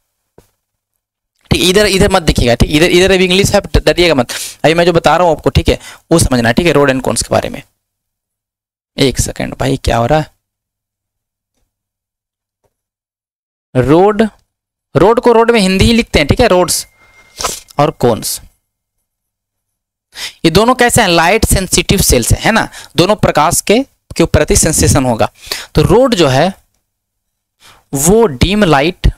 ठीक, इधर इधर मत देखिएगा, ठीक। इधर इधर अभी इंग्लिश है, डरिएगा मत। अभी मैं जो बता रहा हूँ आपको, ठीक है, वो समझना, ठीक है, रोड एंड कोन्स के बारे में। एक सेकंड भाई, क्या हो रहा है। रोड, रोड को रोड में हिंदी ही लिखते हैं, ठीक है, रोड्स और कोन्स। ये दोनों कैसे हैं, लाइट सेंसिटिव सेल्स है ना, दोनों प्रकाश के प्रति सेंसेशन होगा। तो रोड जो है वो डीम लाइट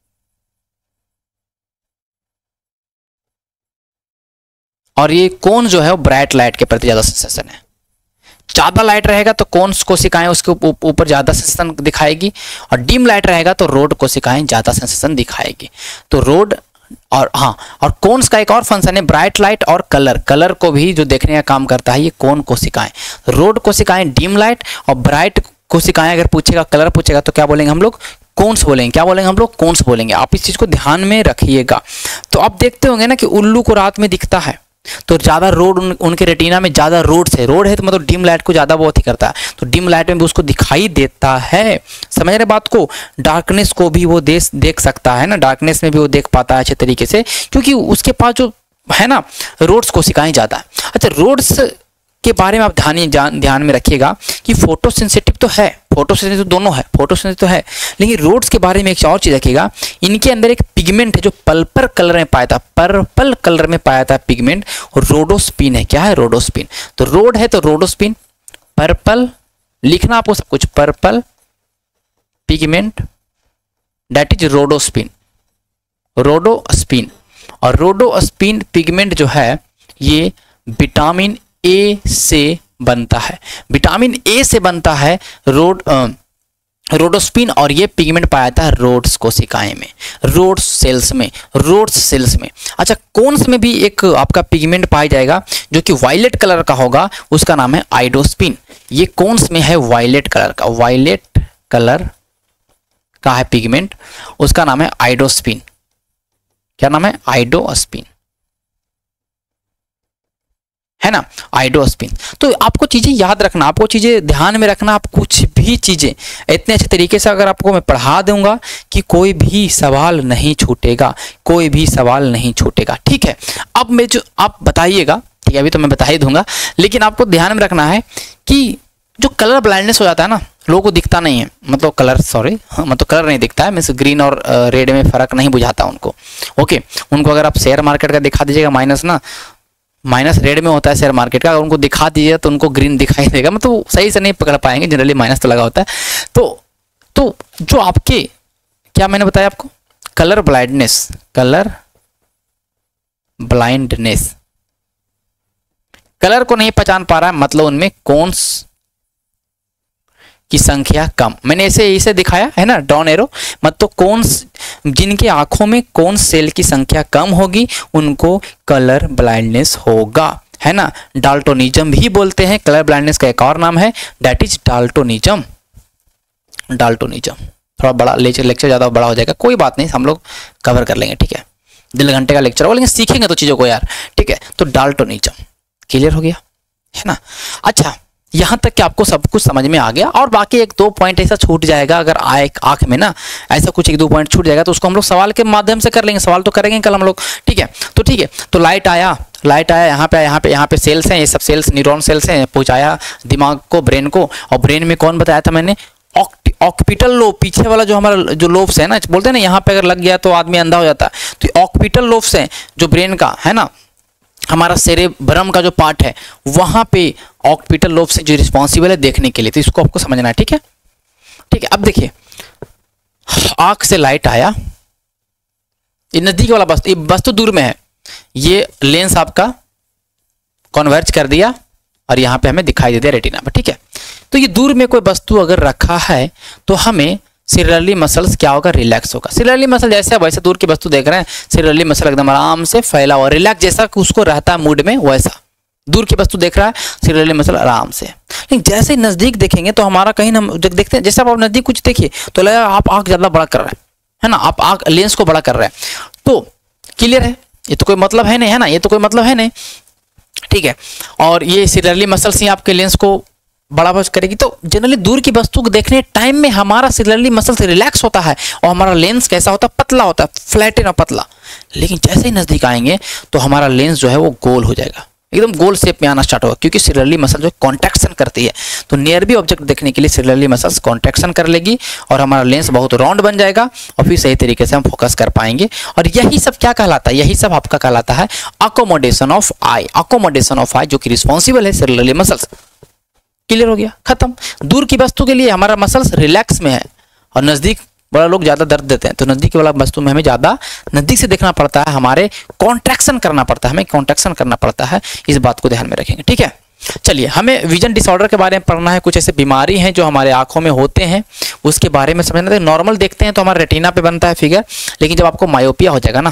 और ये कोन जो है वो ब्राइट लाइट के प्रति ज्यादा सेंसेशन है। ज्यादा लाइट रहेगा तो कोन्स कोशिकाएं उसके ऊपर ज्यादा सेंसेशन दिखाएगी, और डिम लाइट रहेगा तो रोड कोशिकाएं ज्यादा सेंसेशन दिखाएगी। तो रोड और हाँ, और कोन्स का एक और फंक्शन है ब्राइट लाइट और कलर, कलर को भी जो देखने का काम करता है ये कोन कोशिकाएं। रोड कोशिकाएं डिम लाइट और ब्राइट कोशिकाएं अगर पूछेगा, कलर पूछेगा तो क्या बोलेंगे हम लोग, कोन्स बोलेंगे। क्या बोलेंगे हम लोग, कोन्स बोलेंगे। आप इस चीज को ध्यान में रखिएगा। तो आप देखते होंगे ना कि उल्लू को रात में दिखता है, तो ज्यादा रोड उनके रेटिना में ज्यादा रोड है तो मतलब डिम लाइट को ज्यादा बहुत ही करता है, तो डिम लाइट में भी उसको दिखाई देता है। समझ रहे बात को। डार्कनेस को भी वो देख सकता है ना, डार्कनेस में भी वो देख पाता है अच्छे तरीके से, क्योंकि उसके पास जो है ना रोड्स कोशिकाएं ज्यादा है। अच्छा, रोड्स के बारे में आप ध्यान में रखिएगा कि फोटोसेंसिटिव तो है, फोटोसेंसिटिव दोनों है, फोटोसेंसिटिव तो है, लेकिन रोड्स के बारे में एक और चीज रखिएगा, इनके अंदर एक पिगमेंट है जो पर्पल कलर में पाया था, पर्पल कलर में पाया था पिगमेंट, रोडोस्पिन है। क्या है, रोडोस्पिन। तो रोड है तो रोडोस्पिन, पर्पल लिखना आपको सब कुछ, purple pigment that is rhodopsin, rhodopsin. और रोडोस्पिन पिगमेंट जो है ये विटामिन ए से बनता है, विटामिन ए से बनता है रोडोस्पिन, और ये पिगमेंट पाया था रोड्स कोशिकाएं में, रोड्स सेल्स में, रोड्स सेल्स में। अच्छा, कोन्स में भी एक आपका पिगमेंट पाया जाएगा जो कि वायलेट कलर का होगा, उसका नाम है आइडोस्पिन। ये कोन्स में है वायलेट कलर का, वायलेट कलर का है पिगमेंट, उसका नाम है आइडोस्पिन। क्या नाम है, आइडोस्पिन, है ना, आइडोस्पिन। तो आपको चीजें याद रखना, आपको चीजें ध्यान में रखना। आप कुछ भी चीजें इतने अच्छे तरीके से अगर आपको मैं पढ़ा दूंगा कि कोई भी सवाल नहीं छूटेगा, कोई भी सवाल नहीं छूटेगा, ठीक है। अब मैं जो आप बताइएगा, ठीक है, अभी तो मैं बता ही दूंगा, लेकिन आपको ध्यान में रखना है कि जो कलर ब्लाइंडनेस हो जाता है ना, लोगों को दिखता नहीं है, मतलब कलर, सॉरी, मतलब कलर नहीं दिखता है, मीन्स ग्रीन और रेड में फर्क नहीं बुझाता उनको। ओके, उनको अगर आप शेयर मार्केट का दिखा दीजिएगा माइनस ना, माइनस रेड में होता है शेयर मार्केट का, अगर उनको दिखा दीजिए तो उनको ग्रीन दिखाई देगा, मतलब सही से नहीं पकड़ पाएंगे, जनरली माइनस तो लगा होता है। तो जो आपके, क्या मैंने बताया आपको, colour blindness, colour blindness, colour को नहीं पहचान पा रहा है, मतलब उनमें कोन्स की संख्या कम। मैंने इसे दिखाया है ना, डाउन एरो, मतलब कोन्स, जिनके आंखों में कोन्स सेल की संख्या कम होगी उनको कलर ब्लाइंडनेस होगा, है ना। डाल्टोनिज्म भी बोलते हैं, कलर ब्लाइंडनेस का एक और नाम है, दैट इज डाल्टोनिज्म। डाल्टोनिज्म थोड़ा बड़ा लेक्चर ज़्यादा बड़ा हो जाएगा, कोई बात नहीं, हम लोग कवर कर लेंगे, ठीक है। 1.5 घंटे का लेक्चर होगा, लेकिन सीखेंगे तो चीज़ों को यार, ठीक है। तो डाल्टोनिज्म क्लियर हो गया, है ना। अच्छा, यहाँ तक कि आपको सब कुछ समझ में आ गया, और बाकी 1-2 पॉइंट ऐसा छूट जाएगा, अगर आंख में ना ऐसा कुछ 1-2 पॉइंट छूट जाएगा तो उसको हम लोग सवाल के माध्यम से कर लेंगे, सवाल तो करेंगे कल हम लोग, ठीक है। तो ठीक है, तो लाइट आया, यहाँ पे सेल्स हैं, ये सब सेल्स न्यूरॉन सेल्स हैं, पहुँचाया दिमाग को, ब्रेन को, और ब्रेन में कौन बताया था मैंने, ऑक्पिटल लोब, पीछे वाला जो हमारा जो लोब्स है ना, बोलते हैं ना यहाँ पे अगर लग गया तो आदमी अंधा हो जाता है, तो ऑक्पिटल लोब्स हैं जो ब्रेन का है ना, हमारा सेरेब्रम का जो पार्ट है, वहां पे ऑक्पिटल लोब से जो रिस्पॉन्सिबल है देखने के लिए, तो इसको आपको समझना है, ठीक है, ठीक है। अब देखिए, आंख से लाइट आया, ये नजदीक वाला वस्तु, ये वस्तु दूर में है, ये लेंस आपका कन्वर्ज कर दिया और यहाँ पे हमें दिखाई दे दिया रेटिना पर, ठीक है। तो ये दूर में कोई वस्तु अगर रखा है तो हमें सिरली मसल्स क्या होगा, रिलैक्स होगा। सिरली मसल जैसे वैसे दूर की वस्तु देख रहे हैं, सिरली मसल एकदम आराम से फैला हुआ, रिलैक्स जैसा कि उसको रहता है मूड में वैसा। दूर की वस्तु देख रहा है, सिरली मसल आराम से। लेकिन जैसे ही नजदीक देखेंगे तो हमारा कहीं ना देखते हैं, जैसे आप नजदीक कुछ देखिए तो लगा आप आंख ज्यादा बड़ा कर रहे है ना, आप आंख लेंस को बड़ा कर रहे हैं, तो क्लियर है, ये तो कोई मतलब है नहीं, है ना, ये तो कोई मतलब है नहीं, ठीक है। और ये सिरली मसल्स ही आपके लेंस को बड़ा बच करेगी। तो जनरली दूर की वस्तु को देखने टाइम में हमारा सिरली मसल से रिलैक्स होता है और हमारा लेंस कैसा होता है, पतला होता है, फ्लैटन और पतला। लेकिन जैसे ही नजदीक आएंगे तो हमारा लेंस जो है वो गोल हो जाएगा, एकदम गोल शेप में आना स्टार्ट होगा, क्योंकि सिरली मसल जो कॉन्ट्रैक्शन करती है। तो नियर भी ऑब्जेक्ट देखने के लिए सिरली मसल्स कॉन्ट्रैक्शन कर लेगी और हमारा लेंस बहुत राउंड बन जाएगा और फिर सही तरीके से हम फोकस कर पाएंगे। और यही सब क्या कहलाता है, यही सब आपका कहलाता है accommodation of eye. Accommodation of eye जो कि रिस्पॉन्सिबल है सिरली मसल्स। क्लियर हो गया, खत्म। दूर की वस्तु के लिए हमारा मसल्स रिलैक्स में है और नजदीक वाला लोग ज्यादा दर्द देते हैं, तो नजदीक वाला वस्तु में हमें ज्यादा नजदीक से देखना पड़ता है, हमारे कॉन्ट्रैक्शन करना पड़ता है, हमें कॉन्ट्रैक्शन करना पड़ता है। इस बात को ध्यान में रखेंगे, ठीक है। चलिए, हमें विजन डिसऑर्डर के बारे में पढ़ना है। कुछ ऐसे बीमारी हैं जो हमारे आंखों में होते हैं, उसके बारे में समझना है। नॉर्मल देखते हैं तो हमारे रेटिना पे बनता है फिगर, लेकिन जब आपको मायोपिया हो जाएगा ना,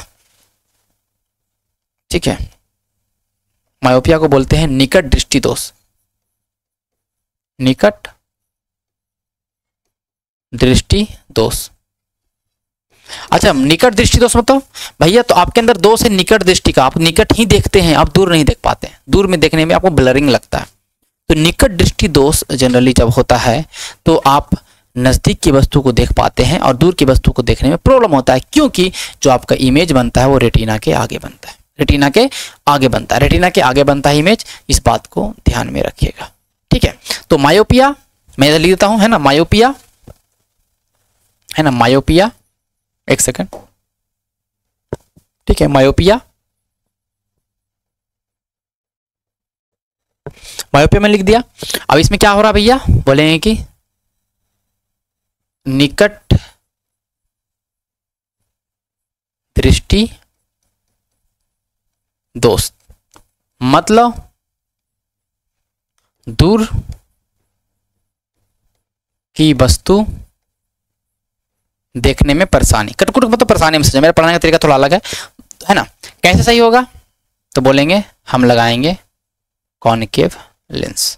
ठीक है, मायोपिया को बोलते हैं निकट दृष्टि दोष। निकट दृष्टि दोष। अच्छा, निकट दृष्टि दोष मतलब भैया तो आपके अंदर दोष है निकट दृष्टि का, आप निकट ही देखते हैं, आप दूर नहीं देख पाते हैं, दूर में देखने में आपको ब्लरिंग लगता है। तो निकट दृष्टि दोष जनरली जब होता है तो आप नजदीक की वस्तु को देख पाते हैं और दूर की वस्तु को देखने में प्रॉब्लम होता है, क्योंकि जो आपका इमेज बनता है वो रेटिना के आगे बनता है, रेटिना के आगे बनता है, रेटिना के आगे बनता है इमेज। इस बात को ध्यान में रखिएगा, ठीक है। तो मायोपिया मैं इधर लिख देता हूं, है ना, मायोपिया, है ना, मायोपिया, एक सेकंड, ठीक है, मायोपिया, मायोपिया में लिख दिया। अब इसमें क्या हो रहा है भैया, बोलेंगे कि निकट दृष्टि दोष मतलब दूर की वस्तु देखने में परेशानी। कटकुट मतलब परेशानी में समझे, मेरा पढ़ाने का तरीका थोड़ा अलग है ना। कैसे सही होगा, तो बोलेंगे हम लगाएंगे कॉनकेव लेंस।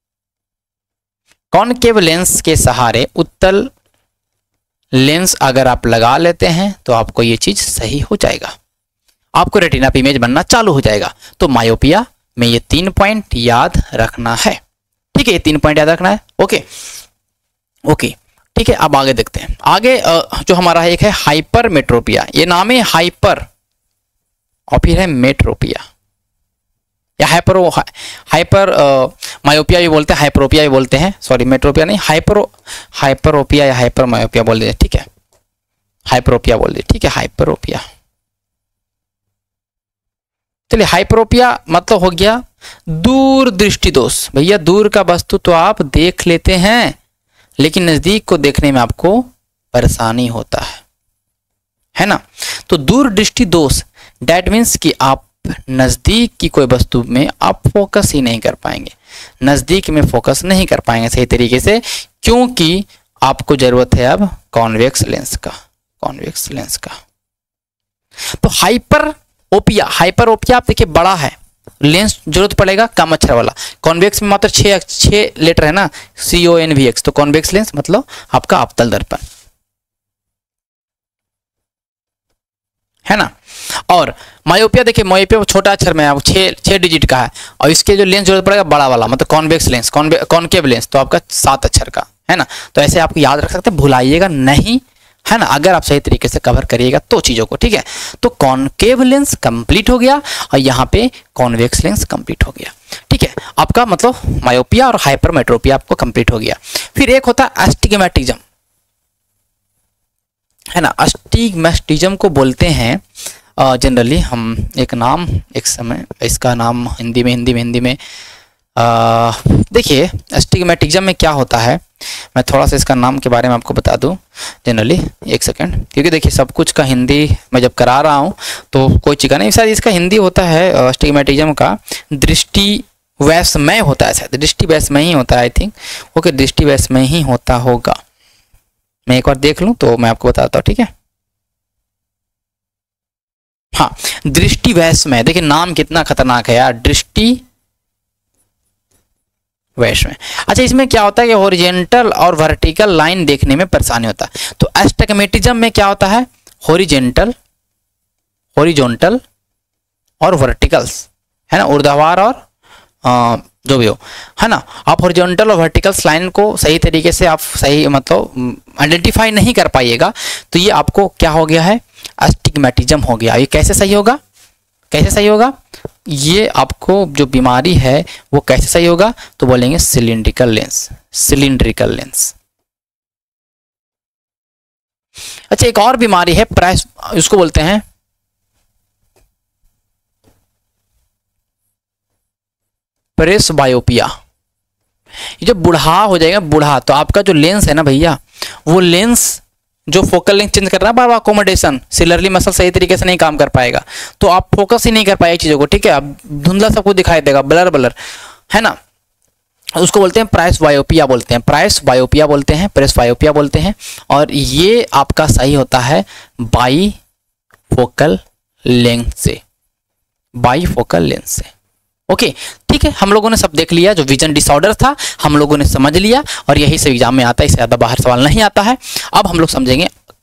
कॉनकेव लेंस के सहारे उत्तल लेंस अगर आप लगा लेते हैं तो आपको ये चीज सही हो जाएगा, आपको रेटिना पे इमेज बनना चालू हो जाएगा। तो मायोपिया में ये 3 पॉइंट याद रखना है, ठीक है, ये 3 पॉइंट याद रखना है। ओके ओके, ठीक है। अब आगे देखते हैं। आगे जो हमारा है एक है हाइपरमेट्रोपिया, ये नाम है हाइपर और फिर है मेट्रोपिया या हाइपर मायोपिया भी बोलते हैं, हाइपरोपिया भी बोलते हैं, सॉरी मेट्रोपिया नहीं, हाइपरोपिया या हाइपर मायोपिया बोल दीजिए, ठीक है, हाइपरोपिया बोल दीजिए, ठीक है, हाइपरोपिया। चलिए, हाइपरोपिया मतलब हो गया दूर दृष्टि दोष। भैया दूर का वस्तु तो आप देख लेते हैं लेकिन नजदीक को देखने में आपको परेशानी होता है ना। तो दूर दृष्टि दोष दैट मीन्स कि आप नजदीक की कोई वस्तु में आप फोकस ही नहीं कर पाएंगे, नजदीक में फोकस नहीं कर पाएंगे सही तरीके से, क्योंकि आपको जरूरत है अब कॉन्वेक्स लेंस का, कॉन्वेक्स लेंस का। तो हाइपरोपिया आप देखिए बड़ा है, लेंस जरूरत पड़ेगा कम अक्षर वाला। कॉन्वेक्स में मात्र 6 लेटर है ना, CONVX, तो कॉन्वेक्स लेंस मतलब आपका अवतल दर्पण, है ना। और मायोपिया देखिए, मायोपिया छोटा अक्षर में है, 6 डिजिट का है, और इसके जो लेंस जरूरत पड़ेगा बड़ा वाला मतलब कॉन्वेक्स लेंस, कॉनकेव लेंस, तो आपका 7 अक्षर का, है ना। तो ऐसे आप याद रख सकते हैं, भुलाइएगा नहीं, है ना, अगर आप सही तरीके से कवर करिएगा तो चीजों को, ठीक है। तो कॉनकेव लेंस कंप्लीट हो गया और यहाँ पे कॉन्वेक्स लेंस कंप्लीट हो गया, ठीक है। आपका मतलब मायोपिया और हाइपरमेट्रोपिया आपको कंप्लीट हो गया। फिर एक होता है एस्टिग्मेटिज्म, है ना। एस्टिग्मेटिज्म को बोलते हैं जनरली हम एक समय इसका नाम हिंदी में देखिए, एस्टिग्मेटिज्म में क्या होता है, मैं थोड़ा सा इसका नाम के बारे में आपको बता दूं जनरली, एक सेकंड, क्योंकि देखिए सब कुछ का हिंदी मैं जब करा रहा हूं तो कोई चीज़ नहीं, शायद इसका हिंदी होता है एस्टिग्मेटिज्म का दृष्टि वैषम्य होता है, शायद दृष्टि वैषम्य ही होता है, आई थिंक, ओके, दृष्टि वैषम्य ही होता होगा, मैं एक बार देख लूं तो मैं आपको बताता हूँ, ठीक है। हाँ, दृष्टि वैषम्य, देखिए नाम कितना खतरनाक है यार, दृष्टि वैषम्य। अच्छा, इसमें क्या होता है कि हॉरिजेंटल और वर्टिकल लाइन देखने में परेशानी होता है। तो एस्टिग्मेटिज्म में क्या होता है, हॉरिजेंटल और वर्टिकल्स, है ना, ऊर्ध्वाधर और जो भी हो, है ना। आप हॉरिजॉन्टल और वर्टिकल्स लाइन को सही तरीके से आप सही मतलब आइडेंटिफाई नहीं कर पाइएगा, तो ये आपको क्या हो गया है, एस्टिग्मेटिज्म हो गया। ये कैसे सही होगा, कैसे सही होगा, ये आपको जो बीमारी है वो कैसे सही होगा, तो बोलेंगे सिलिंड्रिकल लेंस, सिलिंड्रिकल लेंस। अच्छा, एक और बीमारी है इसको बोलते हैं प्रेसबायोपिया। ये जो बूढ़ा हो जाएगा, बूढ़ा, तो आपका जो लेंस है ना भैया, वो लेंस जो फोकल लेंथ चेंज कर रहा है बार बार, अकोमोडेशन, सिलरली मसल सही तरीके से नहीं काम कर पाएगा, तो आप फोकस ही नहीं कर पाएंगे चीज़ों को, ठीक है। अब धुंधला सबको दिखाई देगा, ब्लर ब्लर, है ना। उसको बोलते हैं प्रेसबायोपिया बोलते हैं, प्रेसबायोपिया बोलते हैं, प्रेसबायोपिया बोलते हैं। और ये आपका सही होता है बाई फोकल लेंथ से, बाई फोकल लेंथ से। ओके, ठीक है, हम लोगों ने सब देख लिया, जो विजन डिसऑर्डर था हम लोगों ने समझ लिया, और यही सब एग्जाम में आता है, इससे ज़्यादा बाहर सवाल नहीं आता है। अब हम लोग समझेंगे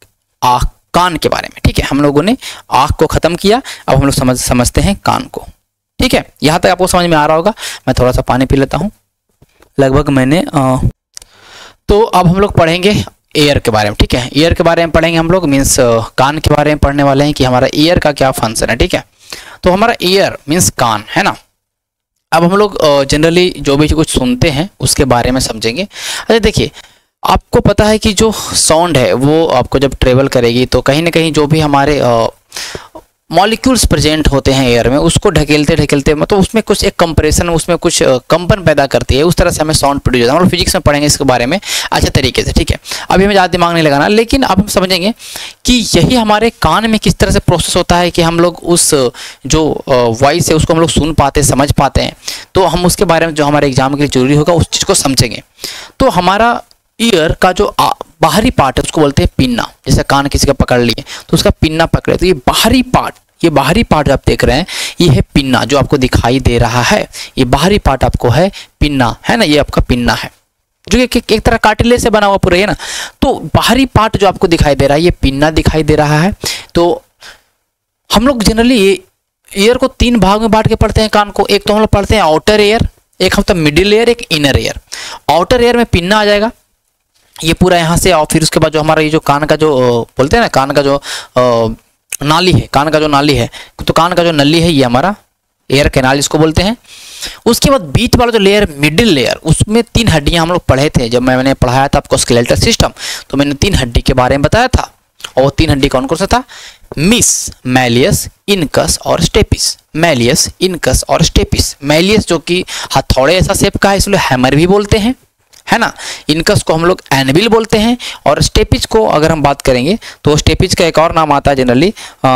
कान के बारे में, ठीक है। हम लोगों ने आँख को खत्म किया, अब हम लोग समझते हैं कान को, ठीक है। यहाँ तक आपको समझ में आ रहा होगा। मैं थोड़ा सा पानी पी लेता हूँ, लगभग मैंने तो अब हम लोग पढ़ेंगे एयर के बारे में, ठीक है। ईयर के बारे में पढ़ेंगे हम लोग, मीन्स कान के बारे में पढ़ने वाले हैं कि हमारा ईयर का क्या फंक्शन है, ठीक है। तो हमारा ईयर मीन्स कान, है ना। अब हम लोग जनरली जो भी कुछ सुनते हैं उसके बारे में समझेंगे। अच्छा देखिए, आपको पता है कि जो साउंड है वो आपको जब ट्रेवल करेगी तो कहीं ना कहीं जो भी हमारे मॉलिक्यूल्स प्रेजेंट होते हैं एयर में, उसको ढकेलते ढकेलते मतलब उसमें कुछ एक कंप्रेशन, उसमें कुछ कंपन पैदा करती है, उस तरह से हमें साउंड प्रोड्यूस होता है। हम लोग फिजिक्स में पढ़ेंगे इसके बारे में अच्छे तरीके से, ठीक है। अभी हमें ज़्यादा दिमाग नहीं लगाना, लेकिन अब हम समझेंगे कि यही हमारे कान में किस तरह से प्रोसेस होता है कि हम लोग उस जो वॉइस है उसको हम लोग सुन पाते हैं, समझ पाते हैं। तो हम उसके बारे में जो हमारे एग्जाम के लिए जरूरी होगा उस चीज़ को समझेंगे। तो हमारा ईयर का जो बाहरी पार्ट है उसको बोलते हैं पिन्ना। जैसे कान किसी का पकड़ लिए तो उसका पिन्ना पकड़े, तो ये बाहरी पार्ट जो आप देख रहे हैं ये है पिन्ना, जो आपको दिखाई दे रहा है ये बाहरी पार्ट आपको है पिन्ना, है ना। ये आपका पिन्ना है जो एक तरह कार्टिलेज से बना हुआ पूरा है ना। तो बाहरी पार्ट जो आपको दिखाई दे रहा है ये पिन्ना दिखाई दे रहा है। तो हम लोग जनरली ईयर को 3 भाग में बांट के पढ़ते हैं कान को। एक तो हम लोग पढ़ते हैं आउटर ईयर, एक हम तो मिडिल ईयर, एक इनर ईयर। आउटर ईयर में पिन्ना आ जाएगा ये पूरा यहाँ से, और फिर उसके बाद जो हमारा ये जो कान का जो बोलते हैं ना, कान का जो नाली है, कान का जो नाली है, तो कान का जो नली है ये हमारा एयर कैनाल इसको बोलते हैं। उसके बाद बीच वाला जो लेयर, मिडिल लेयर, उसमें 3 हड्डियां हम लोग पढ़े थे। जब मैंने पढ़ाया था आपको स्केलेटल सिस्टम, तो मैंने 3 हड्डी के बारे में बताया था, और वो 3 हड्डी कौन कौन सा था, मिस, मैलियस, इनकस और स्टेपिस। मैलियस, इनकस और स्टेपिस। मैलियस जो कि हथौड़े ऐसा शेप का है, इसलिए हैमर भी बोलते हैं, है ना। इनकस को हम लोग एनविल बोलते हैं, और स्टेपिच को अगर हम बात करेंगे तो स्टेपिच का एक और नाम आता है जनरली,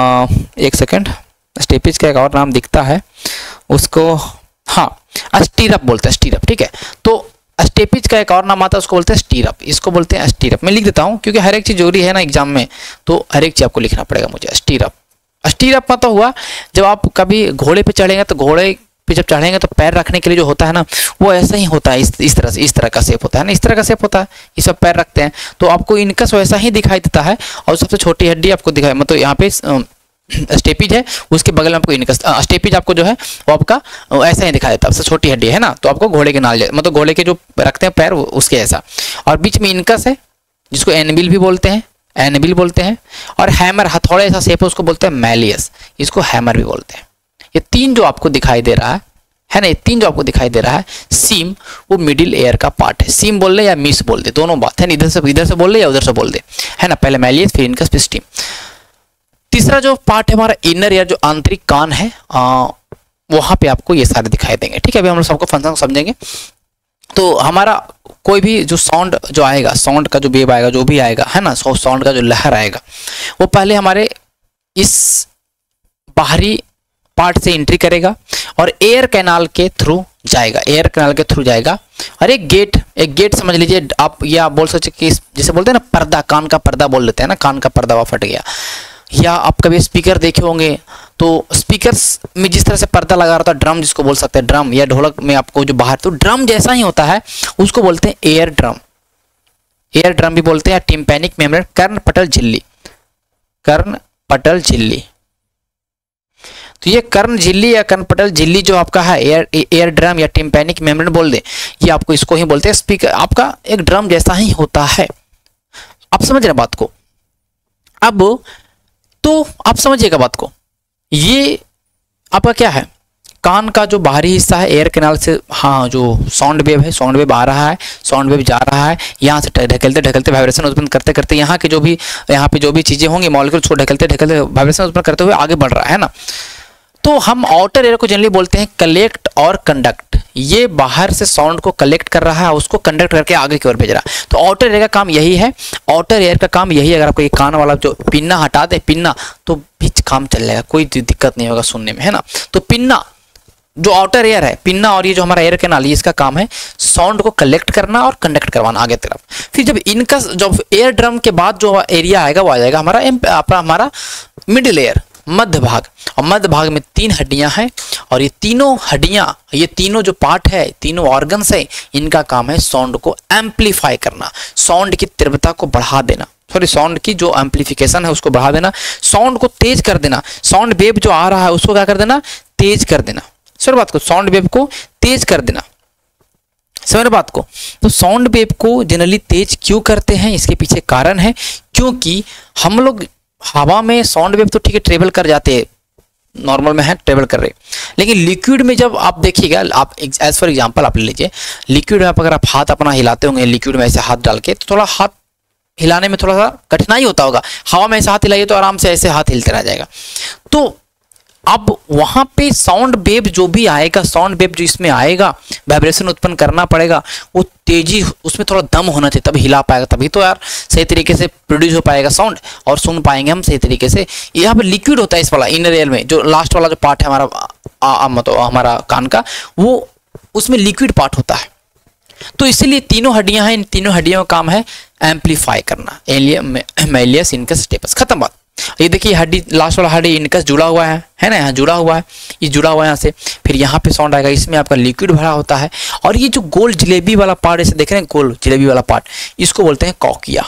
एक सेकंड, स्टेपिच का एक और नाम दिखता है उसको, हाँ, स्टीरअप बोलते हैं, स्टीरअप, ठीक है। तो स्टेपिच का एक और नाम आता है उसको बोलते हैं स्टीरअप, इसको बोलते हैं स्टीरअप। मैं लिख देता हूँ क्योंकि हर एक चीज़ जरूरी है ना एग्जाम में, तो हर एक चीज़ आपको लिखना पड़ेगा मुझे। स्टीरअप, स्टीरअप मतलब हुआ जब आप कभी घोड़े पे चढ़ेंगे तो घोड़े पे जब चढ़ेंगे तो पैर रखने के लिए जो होता है ना वो ऐसा ही होता है, इस तरह से, इस तरह का शेप होता है ना, इस तरह का शेप होता है, इस पर पैर रखते हैं। तो आपको इनकस वैसा ही दिखाई देता है, और सबसे छोटी हड्डी आपको दिखाई, मतलब यहाँ पे स्टेपिज है, उसके बगल में आपको इनकस, स्टेपिज आपको जो है वो आपका ऐसा ही दिखाई देता है, सबसे छोटी हड्डी है ना। तो आपको घोड़े के नाल, मतलब घोड़े के जो रखते हैं पैर उसके ऐसा, और बीच में इनकस है जिसको एनबिल भी बोलते हैं, एनबिल बोलते हैं। और हैमर, हथौड़े ऐसा शेप है, उसको बोलते हैं मैलियस, इसको हैमर भी बोलते हैं। ये 3 जो आपको दिखाई दे रहा है ना, ये 3 जो आपको दिखाई दे रहा है, सीम वो मिडिल एयर का पार्ट है। सीम बोल ले या मिस बोल दे, दोनों बात है ना, इधर से बोल ले या उधर से बोल दे, है ना। पहले मैलियस, फिर इनकस, फिर स्टीम। तीसरा जो पार्ट है हमारा इनर ईयर, जो आंतरिक कान है, वहां पे आपको ये सारे दिखाई देंगे, ठीक है। अभी हम लोग सबको फंक्शन समझेंगे। तो हमारा कोई भी जो साउंड जो आएगा, साउंड का जो वेव आएगा, जो भी आएगा, है ना, साउंड का जो लहर आएगा, वो पहले हमारे इस बाहरी पार्ट से एंट्री करेगा और एयर कैनाल के थ्रू जाएगा, एयर कैनाल के थ्रू जाएगा। और एक गेट समझ लीजिए आप, ये आप बोल सकते कि जैसे बोलते हैं ना पर्दा, कान का पर्दा बोल देते हैं ना, कान का पर्दा वह फट गया। या आप कभी स्पीकर देखे होंगे तो स्पीकर्स में जिस तरह से पर्दा लगा रहता है, ड्रम जिसको बोल सकते हैं, ड्रम या ढोलक में आपको जो बाहर, तो ड्रम जैसा ही होता है, उसको बोलते हैं एयर ड्रम। एयर ड्रम भी बोलते हैं, टिम्पैनिक मेम्ब्रेन, कर्णपटल झिल्ली, कर्णपटल झिल्ली। तो ये कर्ण झिल्ली या कर्णपटल झिल्ली जो आपका है, एयर ड्रम या टिम्पैनिक मेम्ब्रेन बोल दे, ये आपको इसको ही बोलते हैं। स्पीकर आपका एक ड्रम जैसा ही होता है। आप समझ रहे बात को? अब तो आप समझिएगा बात को, ये आपका क्या है, कान का जो बाहरी हिस्सा है, एयर कैनाल से हाँ जो साउंड वेव है, साउंड वेव आ रहा है, साउंड वेव जा रहा है, यहाँ से ढकेलते ढकेलते वाइब्रेशन उत्पन्न करते करते यहाँ के जो भी, यहाँ पे जो भी चीजें होंगी मॉलिक्यूल को ढकेलते ढकेलते वाइब्रेशन उत्पन्न करते हुए आगे बढ़ रहा है ना। तो हम आउटर एयर को जनरली बोलते हैं कलेक्ट और कंडक्ट। ये बाहर से साउंड को कलेक्ट कर रहा है, उसको कंडक्ट करके आगे की ओर भेज रहा है। तो आउटर एयर का काम यही है, आउटर एयर का काम यही है। अगर आपको ये कान वाला जो पिन्ना हटा दे, पिन्ना, तो भी काम चल जाएगा, कोई दिक्कत नहीं होगा सुनने में, है ना। तो पिन्ना जो आउटर एयर है, पिन्ना, और ये जो हमारा एयर कैनाल, इसका काम है साउंड को कलेक्ट करना और कंडक्ट करवाना आगे तरफ। फिर जब इनका जब एयर ड्रम के बाद जो एरिया आएगा वो आ जाएगा हमारा मिडिल एयर, मध्य भाग। और मध्य भाग में 3 हड्डियां हैं, और ये तीनों हड्डियां, ये तीनों जो पार्ट है, तीनों ऑर्गन्स है, इनका काम है साउंड को एम्पलीफाई करना, साउंड की तीव्रता को बढ़ा देना, सॉरी साउंड की जो एम्पलीफिकेशन है उसको बढ़ा देना, साउंड को तेज कर देना, साउंड वेव जो आ रहा है उसको क्या कर देना, तेज कर देना। सर बात को, साउंड वेव को तेज कर देना, समझ बात को। तो साउंड वेव को जनरली तेज क्यों करते हैं, इसके पीछे कारण है, क्योंकि हम लोग हवा में साउंड वेव तो ठीक है ट्रेवल कर जाते हैं, नॉर्मल में है ट्रेवल कर रहे, लेकिन लिक्विड में जब आप देखिएगा, आप एज फॉर एग्जांपल आप ले लीजिए, लिक्विड में अगर आप हाथ अपना हिलाते होंगे लिक्विड में ऐसे हाथ डाल के, तो थोड़ा हाथ हिलाने में थोड़ा सा कठिनाई होता होगा। हवा में ऐसे हाथ हिलाइए तो आराम से ऐसे हाथ हिलते रह जाएगा। तो अब वहां पे साउंड वेव जो भी आएगा, साउंड वेव जो इसमें आएगा, वाइब्रेशन उत्पन्न करना पड़ेगा, वो तेजी, उसमें थोड़ा दम होना चाहिए, तब हिला पाएगा, तभी तो यार सही तरीके से प्रोड्यूस हो पाएगा साउंड और सुन पाएंगे हम सही तरीके से। यहाँ पे लिक्विड होता है इस वाला इनर एयर में, जो लास्ट वाला जो पार्ट है हमारा मतलब हमारा कान का, वो उसमें लिक्विड पार्ट होता है। तो इसीलिए तीनों हड्डियां हैं, इन तीनों हड्डियों का काम है एम्पलीफाई करना, मैलियस इनकस स्टेपस। खत्म बात। ये देखिए हड्डी, लास्ट वाला हड्डी इनकस जुड़ा हुआ है ना, यहाँ जुड़ा हुआ है, ये जुड़ा हुआ है यहाँ से, फिर यहाँ पे साउंड आएगा, इसमें आपका लिक्विड भरा होता है। और ये जो गोल जलेबी वाला पार्ट ऐसे देख रहे हैं, गोल जलेबी वाला पार्ट, इसको बोलते हैं कॉकिया,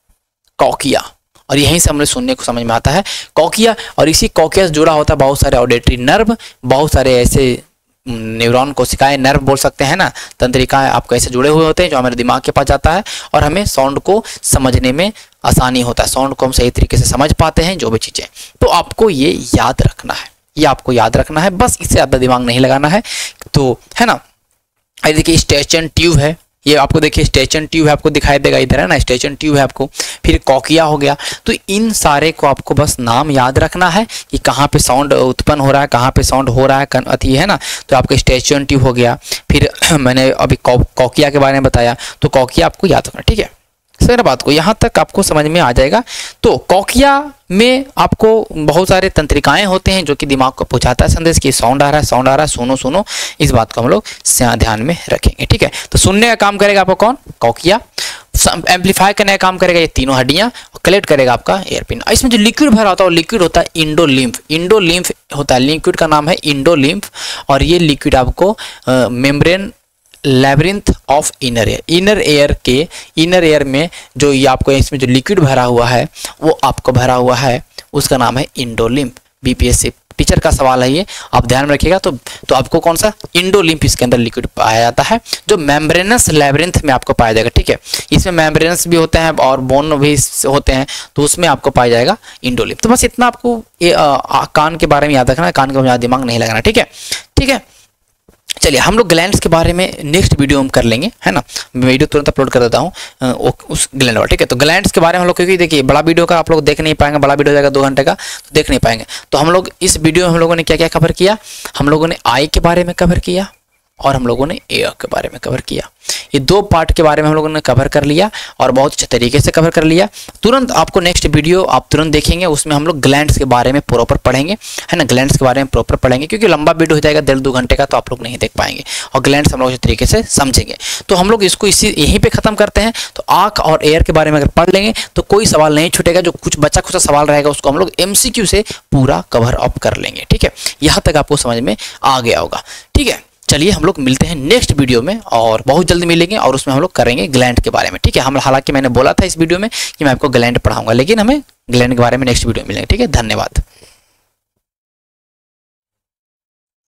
कॉकिया। और यहीं से हमें सुनने को समझ में आता है कॉकिया। और इसी कॉकिया से जुड़ा होता है बहुत सारे ऑडिटरी नर्व, बहुत सारे ऐसे न्यूरॉन कोशिकाएं, नर्व बोल सकते हैं ना, तंत्रिकाएं आपको ऐसे जुड़े हुए होते हैं जो हमारे दिमाग के पास जाता है, और हमें साउंड को समझने में आसानी होता है, साउंड को हम सही तरीके से समझ पाते हैं जो भी चीजें। तो आपको ये याद रखना है, ये आपको याद रखना है, बस इससे ज़्यादा दिमाग नहीं लगाना है, तो है ना। देखिए स्टेचन ट्यूब है, ये आपको देखिए स्टेचन ट्यूब है, आपको दिखाई देगा इधर है ना, स्टेचन ट्यूब है आपको, फिर कॉकिया हो गया। तो इन सारे को आपको बस नाम याद रखना है कि कहाँ पे साउंड उत्पन्न हो रहा है, कहाँ पे साउंड हो रहा है, अति है ना। तो आपका स्टेचन ट्यूब हो गया, फिर मैंने अभी कॉकिया के बारे में बताया, तो कॉकिया आपको याद रखना, ठीक है। सर बात को यहाँ तक आपको समझ में आ जाएगा। तो कॉकिया में आपको बहुत सारे तंत्रिकाएं होते हैं जो कि दिमाग को पहुंचाता है संदेश कि साउंड आ रहा है, साउंड आ रहा है, सुनो सुनो। इस बात को हम लोग ध्यान में रखेंगे, ठीक है। तो सुनने का काम करेगा आपको कौन, कॉकिया। एम्पलीफाई करने का काम करेगा ये तीनों हड्डियां, कलेक्ट करेगा आपका एयरपिन। इसमें जो लिक्विड भरा होता है वो लिक्विड होता है इंडोलिम्फ, इंडोलिम्फ होता है, लिक्विड का नाम है इंडोलिम्फ। और ये लिक्विड आपको membrane labyrinth of inner air, inner air के इनर एयर में जो ये आपको इसमें जो लिक्विड भरा हुआ है वो आपको भरा हुआ है, उसका नाम है इंडोलिम्फ। बीपीएससी टीचर का सवाल है ये, आप ध्यान में रखिएगा। तो आपको कौन सा इंडोलिम्फ इसके अंदर लिक्विड पाया जाता है जो मेम्ब्रेनस लैब्रिंथ में आपको पाया जाएगा, ठीक है। इसमें मेम्ब्रेनस भी होते हैं और बोन भी होते हैं, तो उसमें आपको पाया जाएगा इंडोलिम्फ। तो बस इतना आपको कान के बारे में याद रखना है, कान का दिमाग नहीं लगाना, ठीक है, ठीक है। चलिए हम लोग ग्लैंड्स के बारे में नेक्स्ट वीडियो हम कर लेंगे, है ना। मैं वीडियो तुरंत अपलोड कर देता हूँ उस ग्लैंड वाला, ठीक है। तो ग्लैंड्स के बारे में हम लोग, क्योंकि देखिए बड़ा वीडियो का आप लोग देख नहीं पाएंगे, बड़ा वीडियो हो जाएगा 2 घंटे का, तो देख नहीं पाएंगे। तो हम लोग इस वीडियो में हम लोगों ने क्या क्या कवर किया, हम लोगों ने आई के बारे में कवर किया, और हम लोगों ने एयर के बारे में कवर किया। ये 2 पार्ट के बारे में हम लोगों ने कवर कर लिया और बहुत अच्छे तरीके से कवर कर लिया। तुरंत आपको नेक्स्ट वीडियो आप तुरंत देखेंगे, उसमें हम लोग ग्लैंड्स के बारे में प्रॉपर पढ़ेंगे, है ना, ग्लैंड्स के बारे में प्रॉपर पढ़ेंगे, क्योंकि लंबा वीडियो हो जाएगा 1.5-2 घंटे का, तो आप लोग नहीं देख पाएंगे और ग्लैंड्स हम लोग अच्छे तरीके से समझेंगे। तो हम लोग इसको यहीं पर खत्म करते हैं। तो आँख और एयर के बारे में अगर पढ़ लेंगे तो कोई सवाल नहीं छूटेगा, जो कुछ बचा खुचा सवाल रहेगा उसको हम लोग MCQ से पूरा कवर अप कर लेंगे। ठीक है, यहाँ तक आपको समझ में आ गया होगा। ठीक है, चलिए हम लोग मिलते हैं नेक्स्ट वीडियो में और बहुत जल्दी मिलेंगे और उसमें हम लोग करेंगे ग्लैंड के बारे में। ठीक है, हम हालांकि मैंने बोला था इस वीडियो में कि मैं आपको ग्लैंड पढ़ाऊंगा, लेकिन हमें ग्लैंड के बारे में नेक्स्ट वीडियो में मिलेंगे। ठीक है, धन्यवाद।